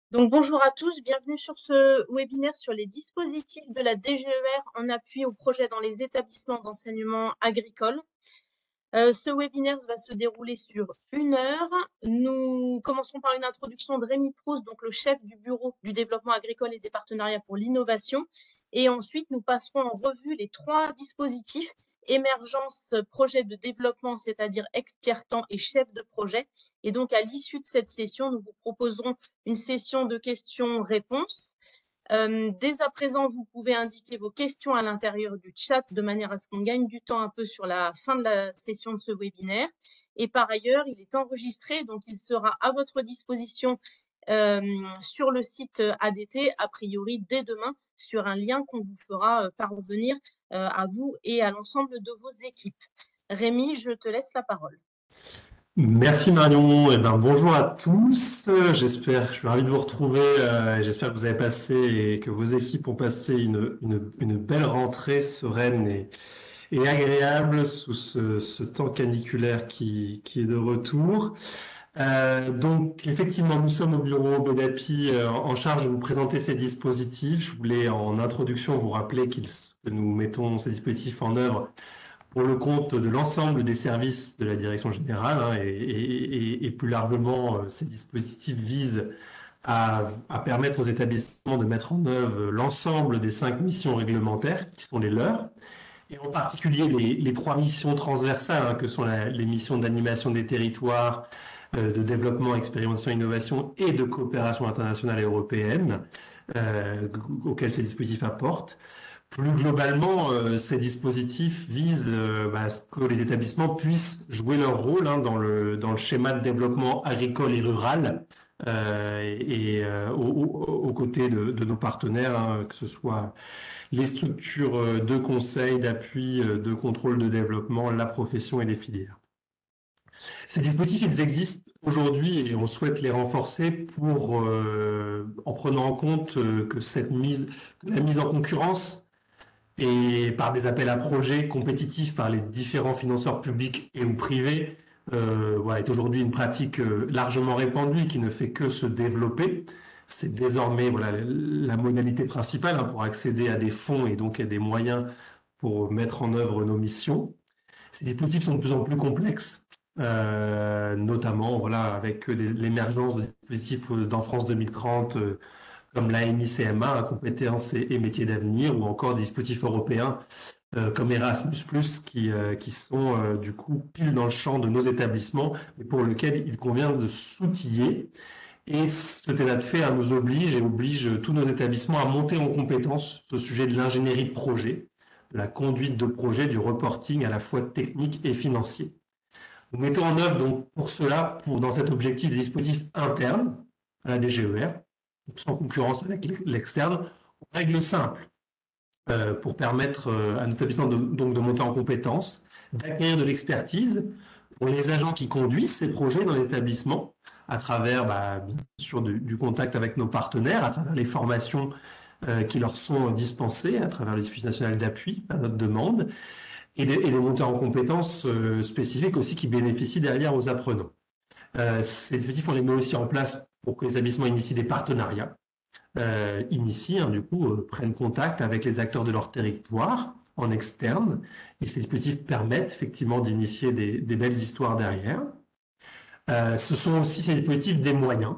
Donc bonjour à tous, bienvenue sur ce webinaire sur les dispositifs de la DGER en appui au projet dans les établissements d'enseignement agricole. Ce webinaire va se dérouler sur 1 heure. Nous commencerons par une introduction de Rémi Proust, donc le chef du bureau du développement agricole et des partenariats pour l'innovation. Et ensuite, nous passerons en revue les 3 dispositifs: émergence, projet de développement, c'est-à-dire ex-tiers-temps et chef de projet. Et donc, à l'issue de cette session, nous vous proposerons une session de questions-réponses. Dès à présent, vous pouvez indiquer vos questions à l'intérieur du chat de manière à ce qu'on gagne du temps un peu sur la fin de la session de ce webinaire. Et par ailleurs, il est enregistré, donc il sera à votre disposition sur le site ADT, a priori dès demain, sur un lien qu'on vous fera parvenir à vous et à l'ensemble de vos équipes. Rémi, je te laisse la parole. Merci Marion. Bonjour à tous. Je suis ravi de vous retrouver. J'espère que vous avez passé et que vos équipes ont passé une belle rentrée sereine et agréable sous ce temps caniculaire qui est de retour. Donc effectivement, nous sommes au bureau BEDAPI en charge de vous présenter ces dispositifs. Je voulais en introduction vous rappeler que nous mettons ces dispositifs en œuvre pour le compte de l'ensemble des services de la direction générale, hein, et plus largement, ces dispositifs visent à permettre aux établissements de mettre en œuvre l'ensemble des 5 missions réglementaires qui sont les leurs, et en particulier les 3 missions transversales, hein, que sont les missions d'animation des territoires, de développement, expérimentation, innovation et de coopération internationale et européenne, auxquelles ces dispositifs apportent. Plus globalement, ces dispositifs visent à ce que les établissements puissent jouer leur rôle, hein, dans le schéma de développement agricole et rural, aux côtés de nos partenaires, hein, que ce soit les structures de conseil, d'appui, de contrôle de développement, la profession et les filières. Ces dispositifs, ils existent aujourd'hui et on souhaite les renforcer en prenant en compte que la mise en concurrence et par des appels à projets compétitifs par les différents financeurs publics et ou privés, est aujourd'hui une pratique largement répandue qui ne fait que se développer. C'est désormais la modalité principale, hein, pour accéder à des fonds et donc à des moyens pour mettre en œuvre nos missions. Ces dispositifs sont de plus en plus complexes, notamment avec l'émergence de dispositifs dans France 2030, comme l'AMI-CMA, hein, compétences et métiers d'avenir, ou encore des dispositifs européens comme Erasmus+, qui sont du coup pile dans le champ de nos établissements, et pour lequel il convient de s'outiller. Et cet état de fait, hein, nous oblige et oblige tous nos établissements à monter en compétence ce sujet de l'ingénierie de projet, de la conduite de projet, du reporting à la fois technique et financier. Nous mettons en œuvre donc pour cela, dans cet objectif, des dispositifs internes à la DGER, sans concurrence avec l'externe, en règle simple, pour permettre à nos établissements donc de monter en compétences, d'acquérir de l'expertise pour les agents qui conduisent ces projets dans l'établissement, à travers bien sûr du contact avec nos partenaires, à travers les formations qui leur sont dispensées, à travers le dispositif national d'appui à notre demande, et des montées en compétences spécifiques aussi qui bénéficient derrière aux apprenants. Ces dispositifs, on les met aussi en place pour que les établissements initient des partenariats, prennent contact avec les acteurs de leur territoire en externe, et ces dispositifs permettent effectivement d'initier des belles histoires derrière. Ce sont aussi ces dispositifs des moyens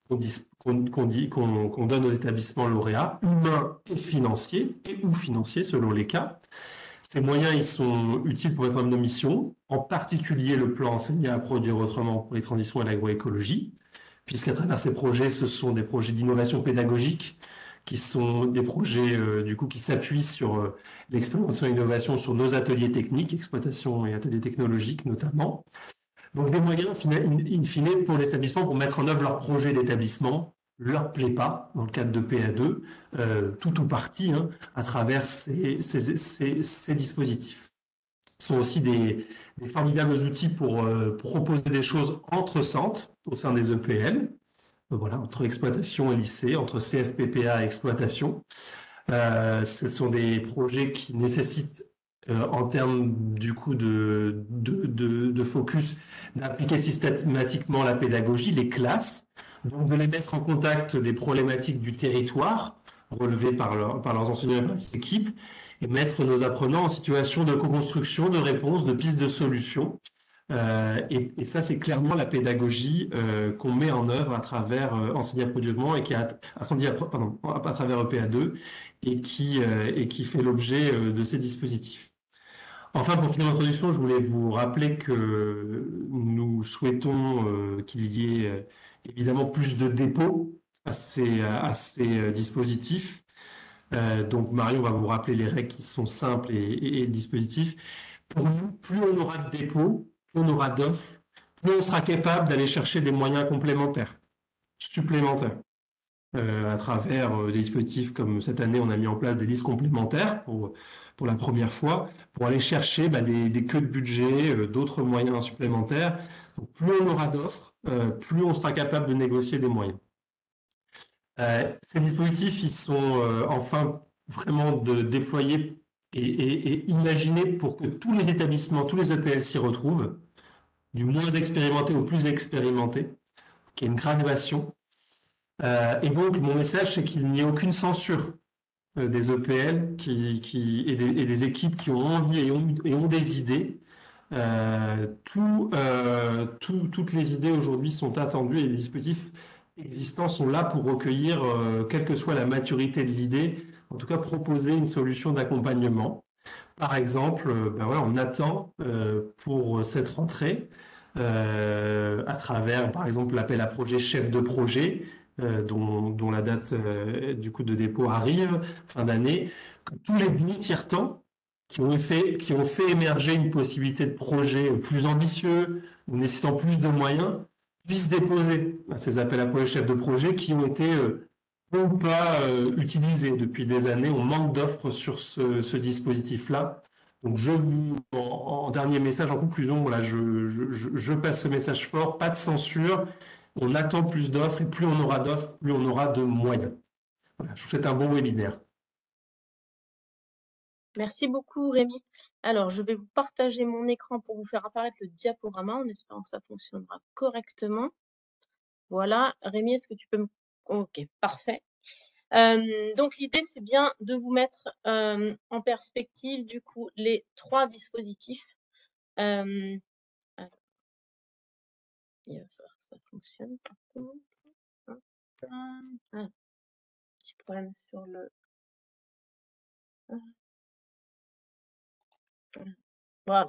qu'on donne aux établissements lauréats, humains et financiers, ou financiers selon les cas. Ces moyens, ils sont utiles pour mettre en œuvre nos missions, en particulier le plan Enseigner à produire autrement pour les transitions et l'agroécologie, puisqu'à travers ces projets, ce sont des projets d'innovation pédagogique, qui sont des projets qui s'appuient sur l'expérimentation et l'innovation sur nos ateliers techniques, exploitation et ateliers technologiques notamment. Donc des moyens, in fine, pour l'établissement pour mettre en œuvre leur projet d'établissement, leur plaît pas, dans le cadre de PA2, tout ou partie, hein, à travers ces dispositifs. Ce sont aussi des formidables outils pour proposer des choses entre centres au sein des EPL, entre exploitation et lycée, entre CFPPA et exploitation. Ce sont des projets qui nécessitent, en termes du coup de focus, d'appliquer systématiquement la pédagogie, les classes, Donc de les mettre en contact des problématiques du territoire relevées par leurs enseignants et par les équipes, et mettre nos apprenants en situation de co-construction, de réponse, de piste de solution. Et ça, c'est clairement la pédagogie qu'on met en œuvre à travers Enseigner Productivement et à travers EPA2 et qui fait l'objet de ces dispositifs. Enfin, pour finir l'introduction, je voulais vous rappeler que nous souhaitons qu'il y ait évidemment plus de dépôts à ces dispositifs. Donc Marion va vous rappeler les règles qui sont simples et le dispositif. Pour nous, plus on aura de dépôts, plus on aura d'offres, plus on sera capable d'aller chercher des moyens complémentaires, supplémentaires. À travers des dispositifs comme cette année, on a mis en place des listes complémentaires pour la première fois, pour aller chercher des queues de budget, d'autres moyens supplémentaires. Donc, plus on aura d'offres, plus on sera capable de négocier des moyens. Ces dispositifs, ils sont enfin vraiment déployés et imaginés pour que tous les établissements, tous les EPL s'y retrouvent, du moins expérimenté au plus expérimenté, qu'il y ait une graduation. Et donc, mon message, c'est qu'il n'y ait aucune censure des EPL et des équipes qui ont envie et ont des idées. Toutes les idées aujourd'hui sont attendues et les dispositifs existants sont là pour recueillir, quelle que soit la maturité de l'idée, en tout cas proposer une solution d'accompagnement. Par exemple, on attend pour cette rentrée, à travers, par exemple, l'appel à projet chef de projet, dont la date du coup de dépôt arrive, fin d'année, que tous les bons tiers-temps qui ont fait émerger une possibilité de projet plus ambitieux, ou nécessitant plus de moyens, puissent déposer ces appels à projet chef de projet qui ont été peu ou pas utilisés depuis des années. On manque d'offres sur ce dispositif-là. Donc en dernier message, en conclusion, voilà, je passe ce message fort, pas de censure, on attend plus d'offres et plus on aura d'offres, plus on aura de moyens. Voilà, je vous souhaite un bon webinaire. Merci beaucoup, Rémi. Alors, je vais vous partager mon écran pour vous faire apparaître le diaporama en espérant que ça fonctionnera correctement. Voilà. Rémi, est-ce que tu peux me... Ok, parfait. Donc, l'idée, c'est bien de vous mettre en perspective, du coup, les 3 dispositifs. Alors, il va falloir que ça fonctionne. Ah, petit problème sur le... Voilà.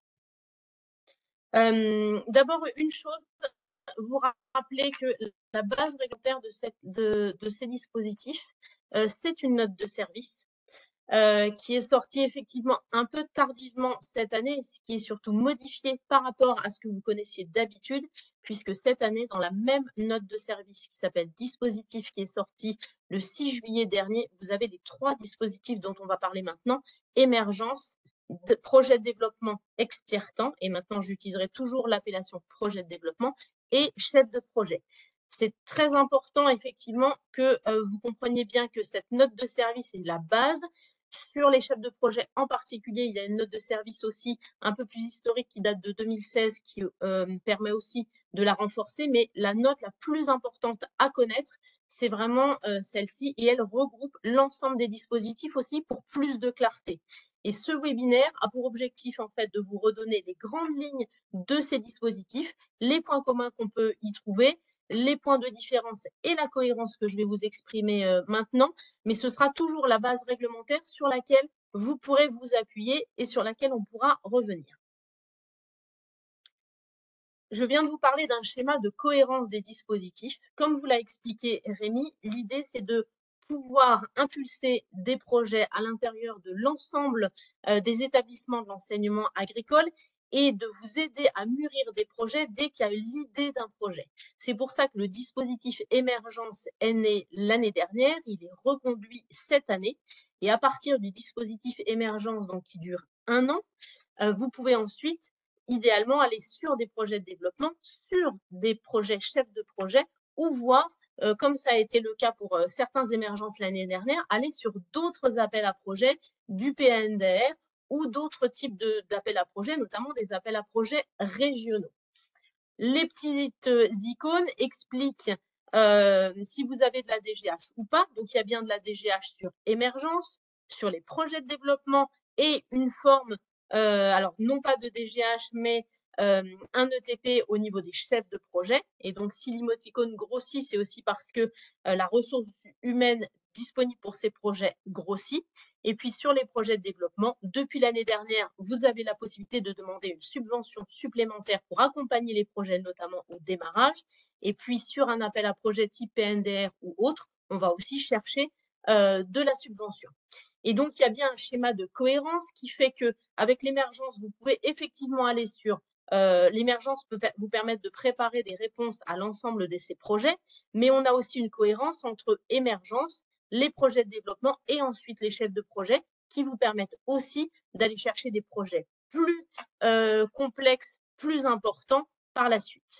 D'abord, une chose, vous rappeler que la base réglementaire de ces dispositifs, c'est une note de service qui est sortie effectivement un peu tardivement cette année, ce qui est surtout modifié par rapport à ce que vous connaissiez d'habitude, puisque cette année, dans la même note de service qui s'appelle dispositif, qui est sortie le 6 juillet dernier, vous avez les 3 dispositifs dont on va parler maintenant: émergence, projet de développement ex-tiers-temps, et maintenant j'utiliserai toujours l'appellation projet de développement, et chef de projet. C'est très important effectivement que vous compreniez bien que cette note de service est la base. Sur les chefs de projet en particulier, il y a une note de service aussi un peu plus historique qui date de 2016 qui permet aussi de la renforcer, mais la note la plus importante à connaître, c'est vraiment celle-ci, et elle regroupe l'ensemble des dispositifs aussi pour plus de clarté. Et ce webinaire a pour objectif en fait de vous redonner les grandes lignes de ces dispositifs, les points communs qu'on peut y trouver, les points de différence et la cohérence que je vais vous exprimer maintenant, mais ce sera toujours la base réglementaire sur laquelle vous pourrez vous appuyer et sur laquelle on pourra revenir. Je viens de vous parler d'un schéma de cohérence des dispositifs. Comme vous l'a expliqué Rémi, l'idée c'est de pouvoir impulser des projets à l'intérieur de l'ensemble des établissements de l'enseignement agricole et de vous aider à mûrir des projets dès qu'il y a l'idée d'un projet. C'est pour ça que le dispositif Émergence est né l'année dernière, il est reconduit cette année, et à partir du dispositif Émergence, donc qui dure 1 an, vous pouvez ensuite idéalement aller sur des projets de développement, sur des projets chefs de projet, ou voir, comme ça a été le cas pour certains émergences l'année dernière, aller sur d'autres appels à projets du PNDR ou d'autres types d'appels à projets, notamment des appels à projets régionaux. Les petites icônes expliquent si vous avez de la DGH ou pas. Donc, il y a bien de la DGH sur émergence, sur les projets de développement et une forme, alors non pas de DGH, mais un ETP au niveau des chefs de projet. Et donc, si l'émoticône grossit, c'est aussi parce que la ressource humaine disponible pour ces projets grossit. Et puis, sur les projets de développement, depuis l'année dernière, vous avez la possibilité de demander une subvention supplémentaire pour accompagner les projets, notamment au démarrage. Et puis, sur un appel à projet type PNDR ou autre, on va aussi chercher de la subvention. Et donc, il y a bien un schéma de cohérence qui fait qu'avec l'émergence, vous pouvez effectivement aller sur l'émergence peut vous permettre de préparer des réponses à l'ensemble de ces projets, mais on a aussi une cohérence entre émergence, les projets de développement et ensuite les chefs de projet qui vous permettent aussi d'aller chercher des projets plus complexes, plus importants par la suite.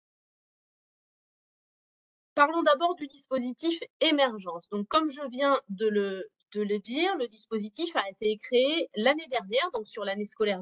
Parlons d'abord du dispositif émergence. Donc, comme je viens de le dire, le dispositif a été créé l'année dernière, donc sur l'année scolaire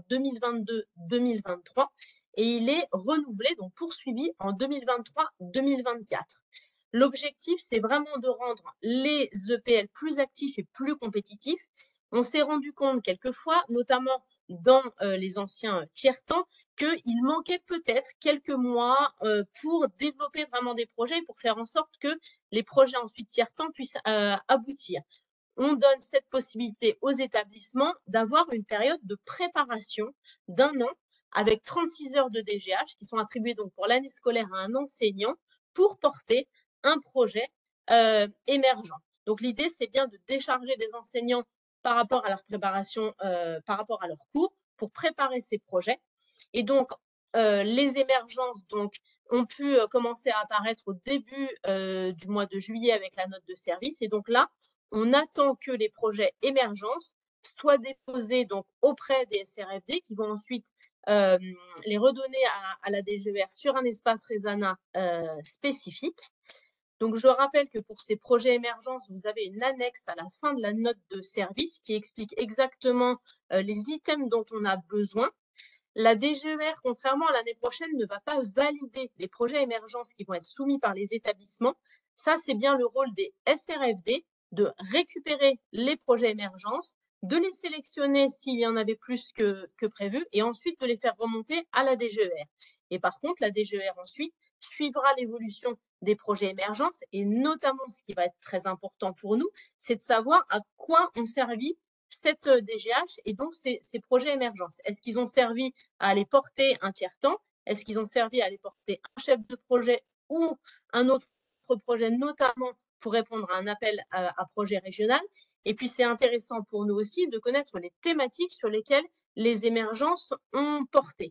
2022-2023, et il est renouvelé, donc poursuivi en 2023-2024. L'objectif, c'est vraiment de rendre les EPL plus actifs et plus compétitifs. On s'est rendu compte quelquefois, notamment dans les anciens tiers-temps, qu'il manquait peut-être quelques mois pour développer vraiment des projets, pour faire en sorte que les projets ensuite tiers-temps puissent aboutir. On donne cette possibilité aux établissements d'avoir une période de préparation d'1 an avec 36 heures de DGH qui sont attribuées donc pour l'année scolaire à un enseignant pour porter un projet émergent. Donc l'idée, c'est bien de décharger des enseignants par rapport à leur préparation, par rapport à leurs cours, pour préparer ces projets. Et donc, les émergences ont pu commencer à apparaître au début du mois de juillet avec la note de service. Et donc là, on attend que les projets émergence soient déposés donc auprès des SRFD qui vont ensuite les redonner à la DGER sur un espace Resana spécifique. Donc, je rappelle que pour ces projets émergence, vous avez une annexe à la fin de la note de service qui explique exactement les items dont on a besoin. La DGER, contrairement à l'année prochaine, ne va pas valider les projets émergence qui vont être soumis par les établissements. Ça, c'est bien le rôle des SRFD de récupérer les projets émergence, de les sélectionner s'il y en avait plus que prévu et ensuite de les faire remonter à la DGER. Et par contre, la DGER ensuite suivra l'évolution des projets émergence et notamment, ce qui va être très important pour nous, c'est de savoir à quoi ont servi cette DGH et donc ces projets émergence. Est-ce qu'ils ont servi à aller porter un tiers-temps? Est-ce qu'ils ont servi à aller porter un chef de projet ou un autre projet, notamment pour répondre à un appel à projet régional? Et puis, c'est intéressant pour nous aussi de connaître les thématiques sur lesquelles les émergences ont porté.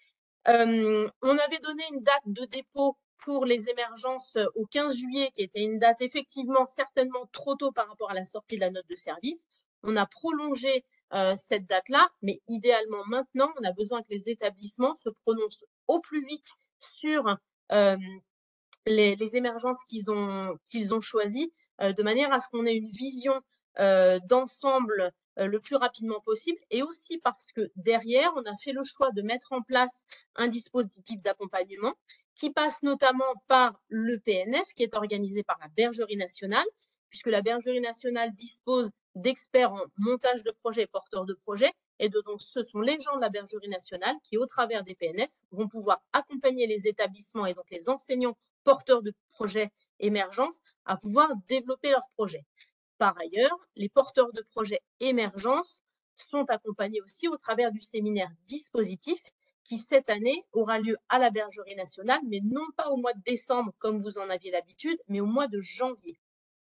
On avait donné une date de dépôt pour les émergences au 15 juillet, qui était une date effectivement certainement trop tôt par rapport à la sortie de la note de service. On a prolongé cette date-là, mais idéalement maintenant, on a besoin que les établissements se prononcent au plus vite sur les émergences qu'ils ont choisies, de manière à ce qu'on ait une vision d'ensemble le plus rapidement possible, et aussi parce que derrière, on a fait le choix de mettre en place un dispositif d'accompagnement qui passe notamment par le PNF, qui est organisé par la Bergerie nationale, puisque la Bergerie nationale dispose d'experts en montage de projets et porteurs de projets, et donc ce sont les gens de la Bergerie nationale qui, au travers des PNF, vont pouvoir accompagner les établissements et donc les enseignants porteurs de projets émergence à pouvoir développer leurs projets. Par ailleurs, les porteurs de projets émergence sont accompagnés aussi au travers du séminaire dispositif qui, cette année, aura lieu à la Bergerie nationale, mais non pas au mois de décembre, comme vous en aviez l'habitude, mais au mois de janvier.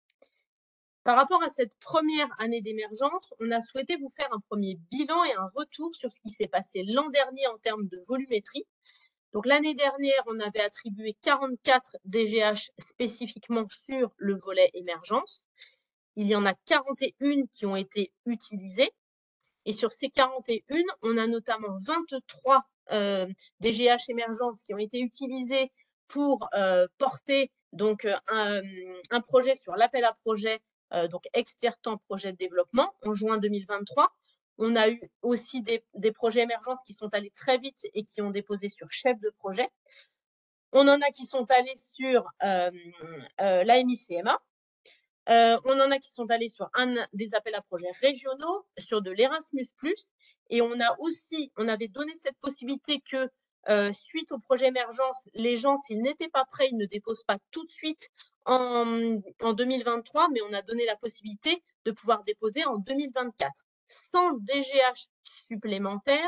Par rapport à cette première année d'émergence, on a souhaité vous faire un premier bilan et un retour sur ce qui s'est passé l'an dernier en termes de volumétrie. Donc l'année dernière, on avait attribué 44 DGH spécifiquement sur le volet émergence. Il y en a 41 qui ont été utilisées. Et sur ces 41, on a notamment 23 DGH émergence qui ont été utilisées pour porter donc, un projet sur l'appel à projet, donc ex-tiers-temps projet de développement en juin 2023. On a eu aussi des projets émergence qui sont allés très vite et qui ont déposé sur chef de projet. On en a qui sont allés sur l'AMI-CMA. On en a qui sont allés sur des appels à projets régionaux, sur de l'Erasmus+, et on avait donné cette possibilité que suite au projet émergence, les gens, s'ils n'étaient pas prêts, ils ne déposent pas tout de suite en 2023, mais on a donné la possibilité de pouvoir déposer en 2024, sans DGH supplémentaire,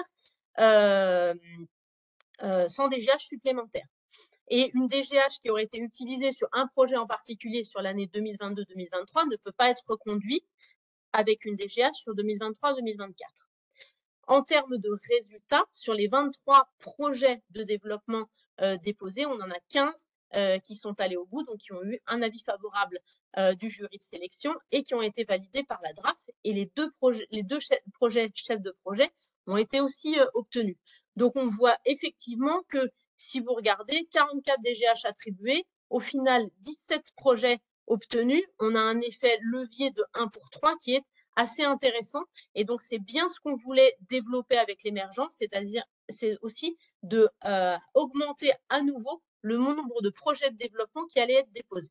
Et une DGH qui aurait été utilisée sur un projet en particulier sur l'année 2022-2023 ne peut pas être reconduite avec une DGH sur 2023-2024. En termes de résultats, sur les 23 projets de développement déposés, on en a 15 qui sont allés au bout, donc qui ont eu un avis favorable du jury de sélection et qui ont été validés par la DRAF. Et les deux projets chefs de projet ont été aussi obtenus. Donc, on voit effectivement que si vous regardez, 44 DGH attribués, au final, 17 projets obtenus, on a un effet levier de 1 pour 3 qui est assez intéressant. Et donc, c'est bien ce qu'on voulait développer avec l'émergence, c'est-à-dire, c'est aussi de augmenter à nouveau le nombre de projets de développement qui allaient être déposés.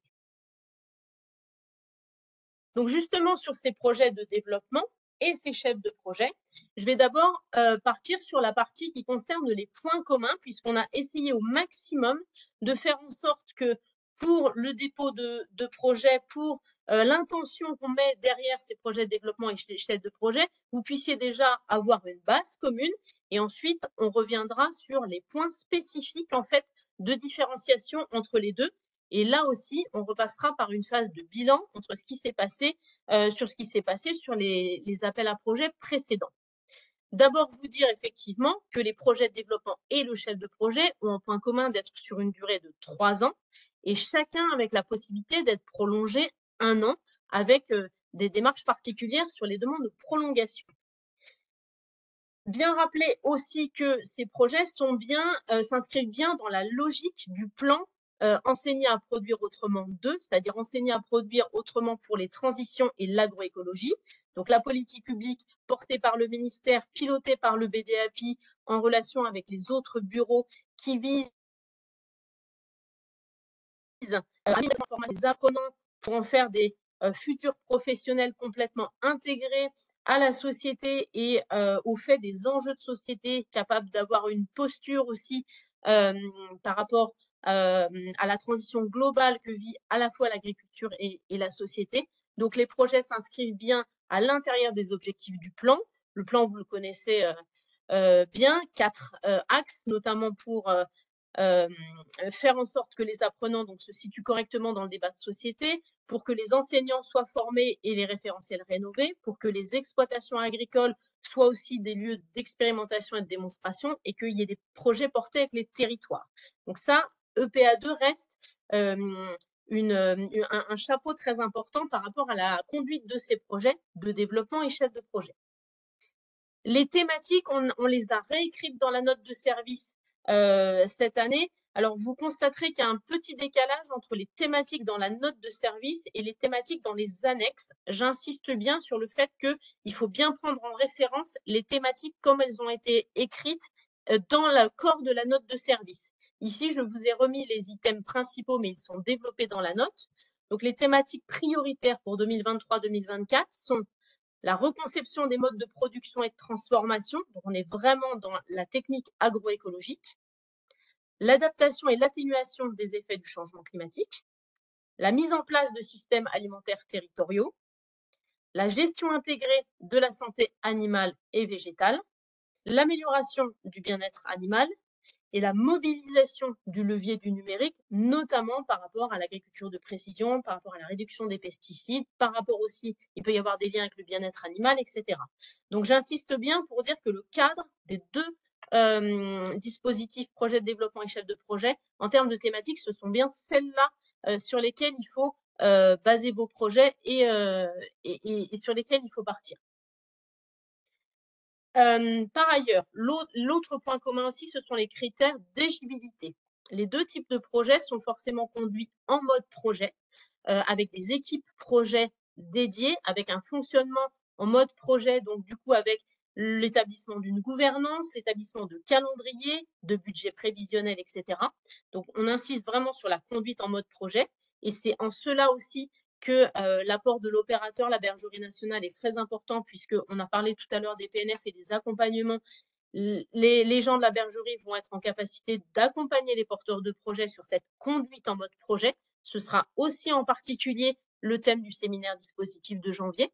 Donc, justement, sur ces projets de développement et ces chefs de projet, je vais d'abord partir sur la partie qui concerne les points communs, puisqu'on a essayé au maximum de faire en sorte que pour le dépôt de projet, pour l'intention qu'on met derrière ces projets de développement et ces chefs de projet, vous puissiez déjà avoir une base commune. Et ensuite, on reviendra sur les points spécifiques en fait de différenciation entre les deux. Et là aussi, on repassera par une phase de bilan entre ce qui s'est passé, sur ce qui s'est passé sur les appels à projets précédents. D'abord, vous dire effectivement que les projets de développement et le chef de projet ont en point commun d'être sur une durée de 3 ans et chacun avec la possibilité d'être prolongé 1 an avec des démarches particulières sur les demandes de prolongation. Bien rappeler aussi que ces projets s'inscrivent bien dans la logique du plan enseigner à produire autrement 2, c'est-à-dire enseigner à produire autrement pour les transitions et l'agroécologie. Donc la politique publique portée par le ministère, pilotée par le BDAPI en relation avec les autres bureaux qui visent à transformer les apprenants pour en faire des futurs professionnels complètement intégrés à la société et au fait des enjeux de société, capables d'avoir une posture aussi par rapport à la transition globale que vit à la fois l'agriculture et la société. Donc, les projets s'inscrivent bien à l'intérieur des objectifs du plan. Le plan, vous le connaissez bien, 4 axes, notamment pour faire en sorte que les apprenants se situent correctement dans le débat de société, pour que les enseignants soient formés et les référentiels rénovés, pour que les exploitations agricoles soient aussi des lieux d'expérimentation et de démonstration et qu'il y ait des projets portés avec les territoires. Donc ça, EPA2 reste un chapeau très important par rapport à la conduite de ces projets de développement et chefs de projet. Les thématiques, on les a réécrites dans la note de service cette année. Alors, vous constaterez qu'il y a un petit décalage entre les thématiques dans la note de service et les thématiques dans les annexes. J'insiste bien sur le fait qu'il faut bien prendre en référence les thématiques comme elles ont été écrites dans le corps de la note de service. Ici, je vous ai remis les items principaux, mais ils sont développés dans la note. Donc, les thématiques prioritaires pour 2023-2024 sont la reconception des modes de production et de transformation, donc on est vraiment dans la technique agroécologique, l'adaptation et l'atténuation des effets du changement climatique, la mise en place de systèmes alimentaires territoriaux, la gestion intégrée de la santé animale et végétale, l'amélioration du bien-être animal et la mobilisation du levier du numérique, notamment par rapport à l'agriculture de précision, par rapport à la réduction des pesticides, par rapport aussi, il peut y avoir des liens avec le bien-être animal, etc. Donc, j'insiste bien pour dire que le cadre des deux dispositifs, projet de développement et chef de projet, en termes de thématiques, ce sont bien celles-là sur lesquelles il faut baser vos projets et sur lesquelles il faut partir. Par ailleurs, l'autre point commun aussi, ce sont les critères d'éligibilité. Les deux types de projets sont forcément conduits en mode projet, avec des équipes projets dédiées, avec un fonctionnement en mode projet, donc du coup avec l'établissement d'une gouvernance, l'établissement de calendrier, de budget prévisionnel, etc. Donc, on insiste vraiment sur la conduite en mode projet. Et c'est en cela aussi que l'apport de l'opérateur, la Bergerie nationale, est très important, puisqu'on a parlé tout à l'heure des PNF et des accompagnements. Les gens de la bergerie vont être en capacité d'accompagner les porteurs de projets sur cette conduite en mode projet. Ce sera aussi en particulier le thème du séminaire dispositif de janvier.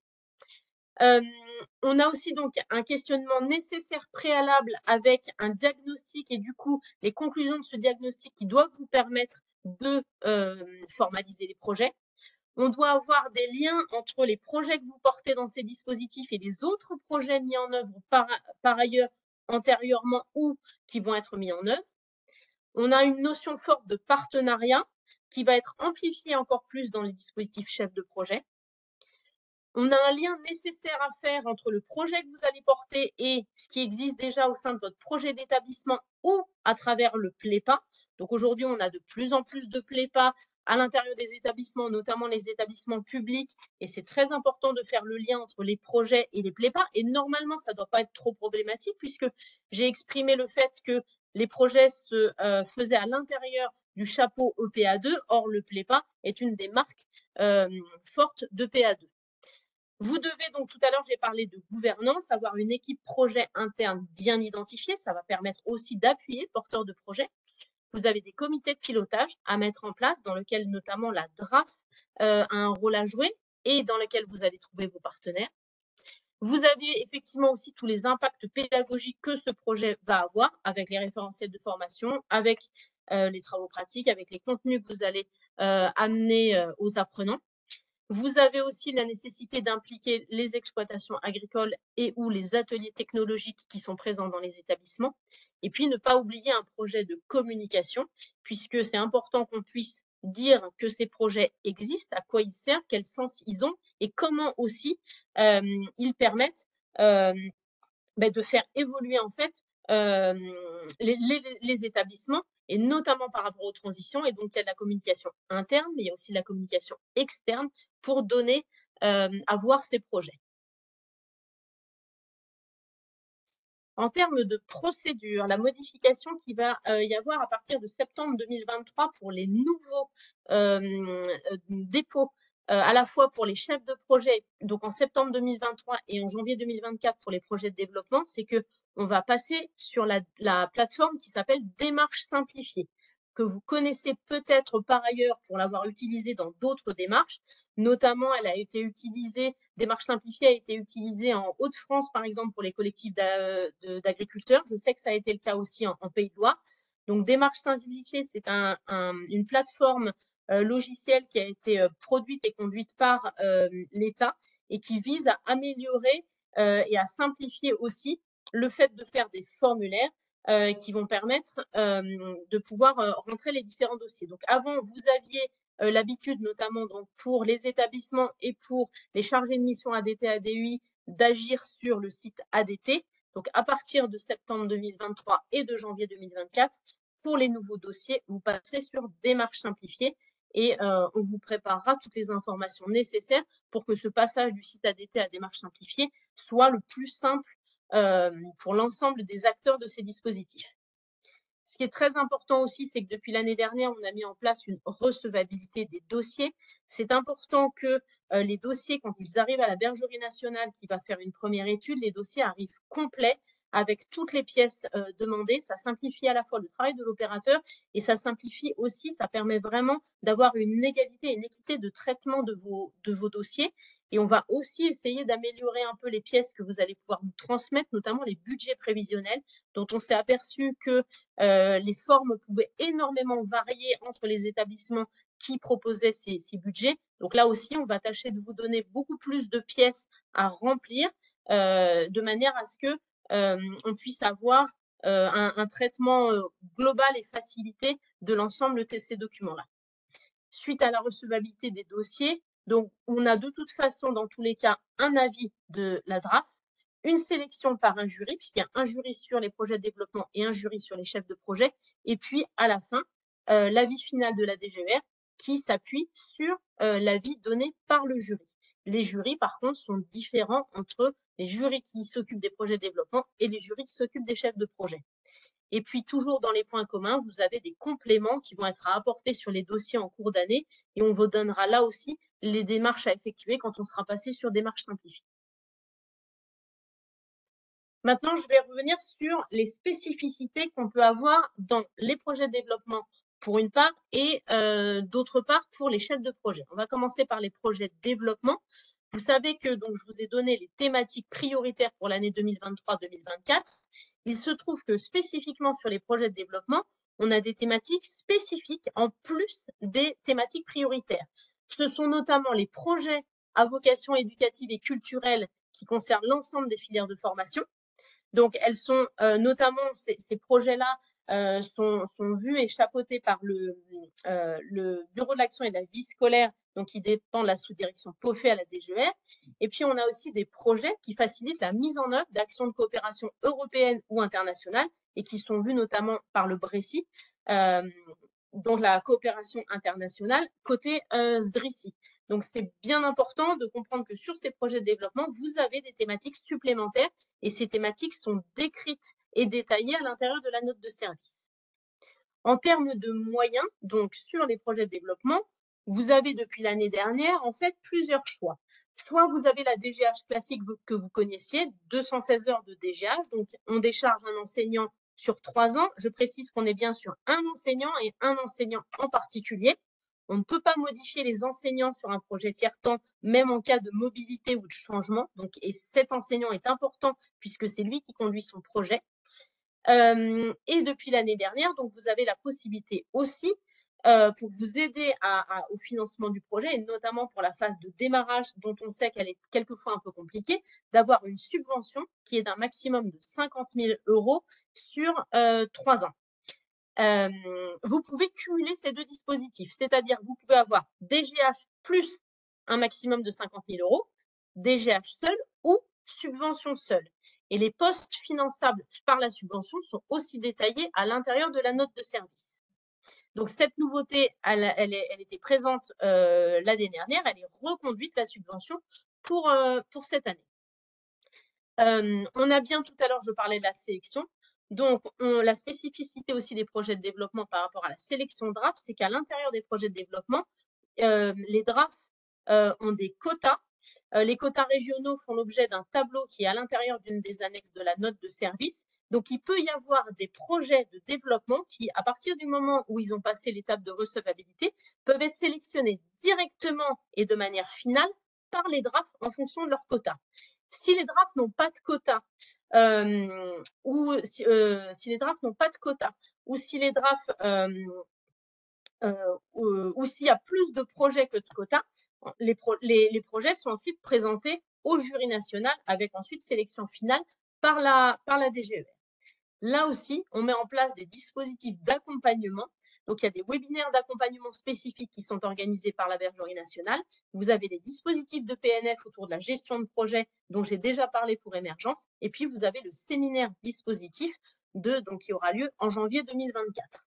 On a aussi donc un questionnement nécessaire préalable avec un diagnostic et du coup les conclusions de ce diagnostic qui doivent vous permettre de formaliser les projets. On doit avoir des liens entre les projets que vous portez dans ces dispositifs et les autres projets mis en œuvre par ailleurs antérieurement ou qui vont être mis en œuvre. On a une notion forte de partenariat qui va être amplifiée encore plus dans les dispositifs chefs de projet. On a un lien nécessaire à faire entre le projet que vous allez porter et ce qui existe déjà au sein de votre projet d'établissement ou à travers le PLEPA. Donc aujourd'hui, on a de plus en plus de PLEPA à l'intérieur des établissements, notamment les établissements publics. Et c'est très important de faire le lien entre les projets et les PLEPA. Et normalement, ça ne doit pas être trop problématique puisque j'ai exprimé le fait que les projets se faisaient à l'intérieur du chapeau EPA2. Or, le PLEPA est une des marques fortes d'EPA2. Vous devez donc, tout à l'heure, j'ai parlé de gouvernance, avoir une équipe projet interne bien identifiée. Ça va permettre aussi d'appuyer le porteur de projet. Vous avez des comités de pilotage à mettre en place dans lesquels notamment la DRAF a un rôle à jouer et dans lesquels vous allez trouver vos partenaires. Vous avez effectivement aussi tous les impacts pédagogiques que ce projet va avoir avec les référentiels de formation, avec les travaux pratiques, avec les contenus que vous allez amener aux apprenants. Vous avez aussi la nécessité d'impliquer les exploitations agricoles et ou les ateliers technologiques qui sont présents dans les établissements. Et puis, ne pas oublier un projet de communication, puisque c'est important qu'on puisse dire que ces projets existent, à quoi ils servent, quel sens ils ont et comment aussi ils permettent de faire évoluer en fait les établissements et notamment par rapport aux transitions. Et donc, il y a de la communication interne, mais il y a aussi de la communication externe pour donner à voir ces projets. En termes de procédure, la modification qu'il va y avoir à partir de septembre 2023 pour les nouveaux dépôts, à la fois pour les chefs de projet, donc en septembre 2023 et en janvier 2024 pour les projets de développement, c'est qu'on va passer sur la plateforme qui s'appelle Démarche simplifiée, que vous connaissez peut-être par ailleurs pour l'avoir utilisée dans d'autres démarches. Notamment, elle a été utilisée, Démarche simplifiée a été utilisée en Hauts-de-France, par exemple, pour les collectifs d'agriculteurs. Je sais que ça a été le cas aussi en Pays de Loire. Donc, Démarche simplifiée, c'est une plateforme logicielle qui a été produite et conduite par l'État et qui vise à améliorer et à simplifier aussi le fait de faire des formulaires qui vont permettre de pouvoir rentrer les différents dossiers. Donc, avant, vous aviez l'habitude, notamment donc, pour les établissements et pour les chargés de mission ADT, ADUI, d'agir sur le site ADT. Donc, à partir de septembre 2023 et de janvier 2024, pour les nouveaux dossiers, vous passerez sur Démarche simplifiée et on vous préparera toutes les informations nécessaires pour que ce passage du site ADT à Démarche simplifiée soit le plus simple pour l'ensemble des acteurs de ces dispositifs. Ce qui est très important aussi, c'est que depuis l'année dernière, on a mis en place une recevabilité des dossiers. C'est important que les dossiers, quand ils arrivent à la Bergerie nationale qui va faire une première étude, les dossiers arrivent complets avec toutes les pièces demandées. Ça simplifie à la fois le travail de l'opérateur et ça simplifie aussi, ça permet vraiment d'avoir une égalité, une équité de traitement de vos dossiers. Et on va aussi essayer d'améliorer un peu les pièces que vous allez pouvoir nous transmettre, notamment les budgets prévisionnels, dont on s'est aperçu que les formes pouvaient énormément varier entre les établissements qui proposaient ces budgets. Donc là aussi, on va tâcher de vous donner beaucoup plus de pièces à remplir de manière à ce que on puisse avoir un traitement global et facilité de l'ensemble de ces documents-là. Suite à la recevabilité des dossiers, donc on a de toute façon, dans tous les cas, un avis de la DRAF, une sélection par un jury, puisqu'il y a un jury sur les projets de développement et un jury sur les chefs de projet, et puis à la fin, l'avis final de la DGER qui s'appuie sur l'avis donné par le jury. Les jurys, par contre, sont différents entre les jurys qui s'occupent des projets de développement et les jurys qui s'occupent des chefs de projet. Et puis, toujours dans les points communs, vous avez des compléments qui vont être à apporter sur les dossiers en cours d'année et on vous donnera là aussi les démarches à effectuer quand on sera passé sur démarches simplifiées. Maintenant, je vais revenir sur les spécificités qu'on peut avoir dans les projets de développement pour une part et d'autre part pour les chefs de projet. On va commencer par les projets de développement. Vous savez que donc, je vous ai donné les thématiques prioritaires pour l'année 2023-2024. Il se trouve que spécifiquement sur les projets de développement, on a des thématiques spécifiques en plus des thématiques prioritaires. Ce sont notamment les projets à vocation éducative et culturelle qui concernent l'ensemble des filières de formation. Donc, elles sont notamment, ces projets-là sont vus et chapeautés par le Bureau de l'action et de la vie scolaire, donc qui dépend de la sous-direction POFE à la DGER. Et puis, on a aussi des projets qui facilitent la mise en œuvre d'actions de coopération européenne ou internationale et qui sont vus notamment par le BRECI, donc la coopération internationale côté SDRICI. Donc, c'est bien important de comprendre que sur ces projets de développement, vous avez des thématiques supplémentaires et ces thématiques sont décrites et détaillées à l'intérieur de la note de service. En termes de moyens, donc sur les projets de développement, vous avez depuis l'année dernière en fait plusieurs choix. Soit vous avez la DGH classique que vous connaissiez, 216 heures de DGH, donc on décharge un enseignant sur 3 ans. Je précise qu'on est bien sur un enseignant et un enseignant en particulier. On ne peut pas modifier les enseignants sur un projet tiers-temps, même en cas de mobilité ou de changement. Donc, et cet enseignant est important puisque c'est lui qui conduit son projet. Et depuis l'année dernière, donc vous avez la possibilité aussi, pour vous aider au financement du projet, et notamment pour la phase de démarrage, dont on sait qu'elle est quelquefois un peu compliquée, d'avoir une subvention qui est d'un maximum de 50 000 € sur 3 ans. Vous pouvez cumuler ces deux dispositifs, c'est-à-dire vous pouvez avoir DGH plus un maximum de 50 000 €, DGH seul ou subvention seule. Et les postes finançables par la subvention sont aussi détaillés à l'intérieur de la note de service. Donc cette nouveauté, elle était présente l'année dernière, elle est reconduite, la subvention, pour cette année. On a bien tout à l'heure, je parlais de la sélection. Donc, la spécificité aussi des projets de développement par rapport à la sélection draft, c'est qu'à l'intérieur des projets de développement, les drafts ont des quotas. Les quotas régionaux font l'objet d'un tableau qui est à l'intérieur d'une des annexes de la note de service. Donc, il peut y avoir des projets de développement qui, à partir du moment où ils ont passé l'étape de recevabilité, peuvent être sélectionnés directement et de manière finale par les drafts en fonction de leurs quotas. Si les drafts n'ont pas de quota, ou si les drafts n'ont pas de quota, ou si les drafts, ou s'il y a plus de projets que de quotas, les projets sont ensuite présentés au jury national avec ensuite sélection finale par la DGER. Là aussi, on met en place des dispositifs d'accompagnement. Donc, il y a des webinaires d'accompagnement spécifiques qui sont organisés par la Bergerie nationale. Vous avez des dispositifs de PNF autour de la gestion de projet dont j'ai déjà parlé pour Émergence. Et puis, vous avez le séminaire dispositif qui aura lieu en janvier 2024.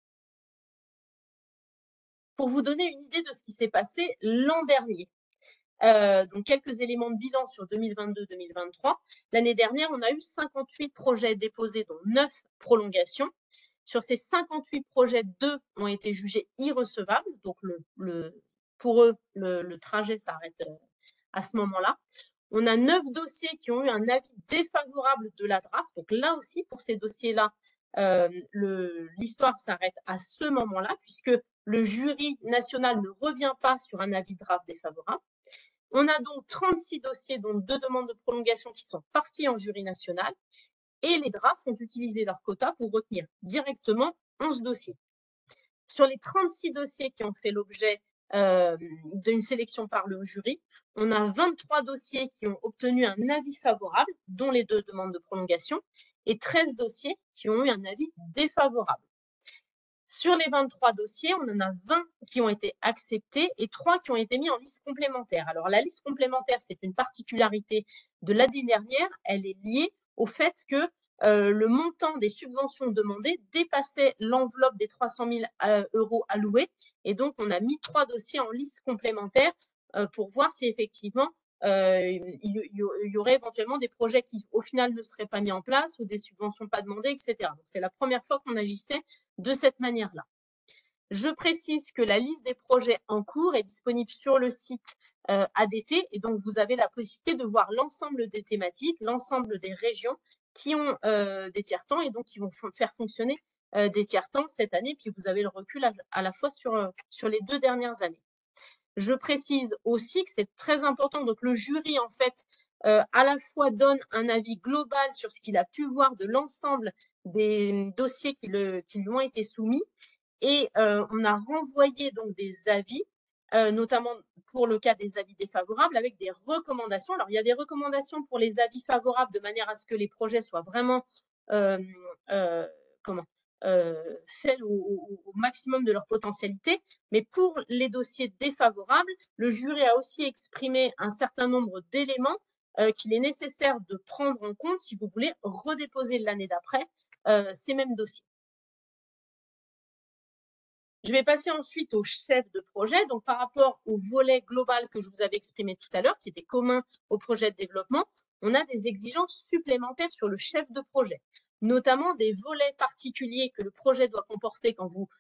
Pour vous donner une idée de ce qui s'est passé l'an dernier, donc quelques éléments de bilan sur 2022-2023. L'année dernière, on a eu 58 projets déposés, dont 9 prolongations. Sur ces 58 projets, 2 ont été jugés irrecevables. Donc, pour eux, le trajet s'arrête à ce moment-là. On a 9 dossiers qui ont eu un avis défavorable de la draft. Donc là aussi, pour ces dossiers-là, l'histoire s'arrête à ce moment-là, puisque le jury national ne revient pas sur un avis draft défavorable. On a donc 36 dossiers, dont 2 demandes de prolongation qui sont partis en jury national. Et les drafts ont utilisé leur quota pour retenir directement 11 dossiers. Sur les 36 dossiers qui ont fait l'objet d'une sélection par le jury, on a 23 dossiers qui ont obtenu un avis favorable, dont les 2 demandes de prolongation, et 13 dossiers qui ont eu un avis défavorable. Sur les 23 dossiers, on en a 20 qui ont été acceptés et 3 qui ont été mis en liste complémentaire. Alors, la liste complémentaire, c'est une particularité de l'année dernière. Elle est liée au fait que le montant des subventions demandées dépassait l'enveloppe des 300 000 € alloués. Et donc, on a mis 3 dossiers en liste complémentaire pour voir si effectivement il y aurait éventuellement des projets qui, au final, ne seraient pas mis en place ou des subventions pas demandées, etc. Donc, c'est la première fois qu'on agissait de cette manière-là. Je précise que la liste des projets en cours est disponible sur le site ADT et donc vous avez la possibilité de voir l'ensemble des thématiques, l'ensemble des régions qui ont des tiers-temps et donc qui vont faire fonctionner des tiers-temps cette année. Puis vous avez le recul à la fois sur les 2 dernières années. Je précise aussi que c'est très important, donc le jury en fait à la fois donne un avis global sur ce qu'il a pu voir de l'ensemble des dossiers qui lui ont été soumis et on a renvoyé donc des avis, notamment pour le cas des avis défavorables, avec des recommandations. Alors, il y a des recommandations pour les avis favorables de manière à ce que les projets soient vraiment faits au maximum de leur potentialité. Mais pour les dossiers défavorables, le jury a aussi exprimé un certain nombre d'éléments qu'il est nécessaire de prendre en compte si vous voulez redéposer l'année d'après ces mêmes dossiers. Je vais passer ensuite au chef de projet. Donc, par rapport au volet global que je vous avais exprimé tout à l'heure, qui était commun au projet de développement, on a des exigences supplémentaires sur le chef de projet, notamment des volets particuliers que le projet doit comporter quand vous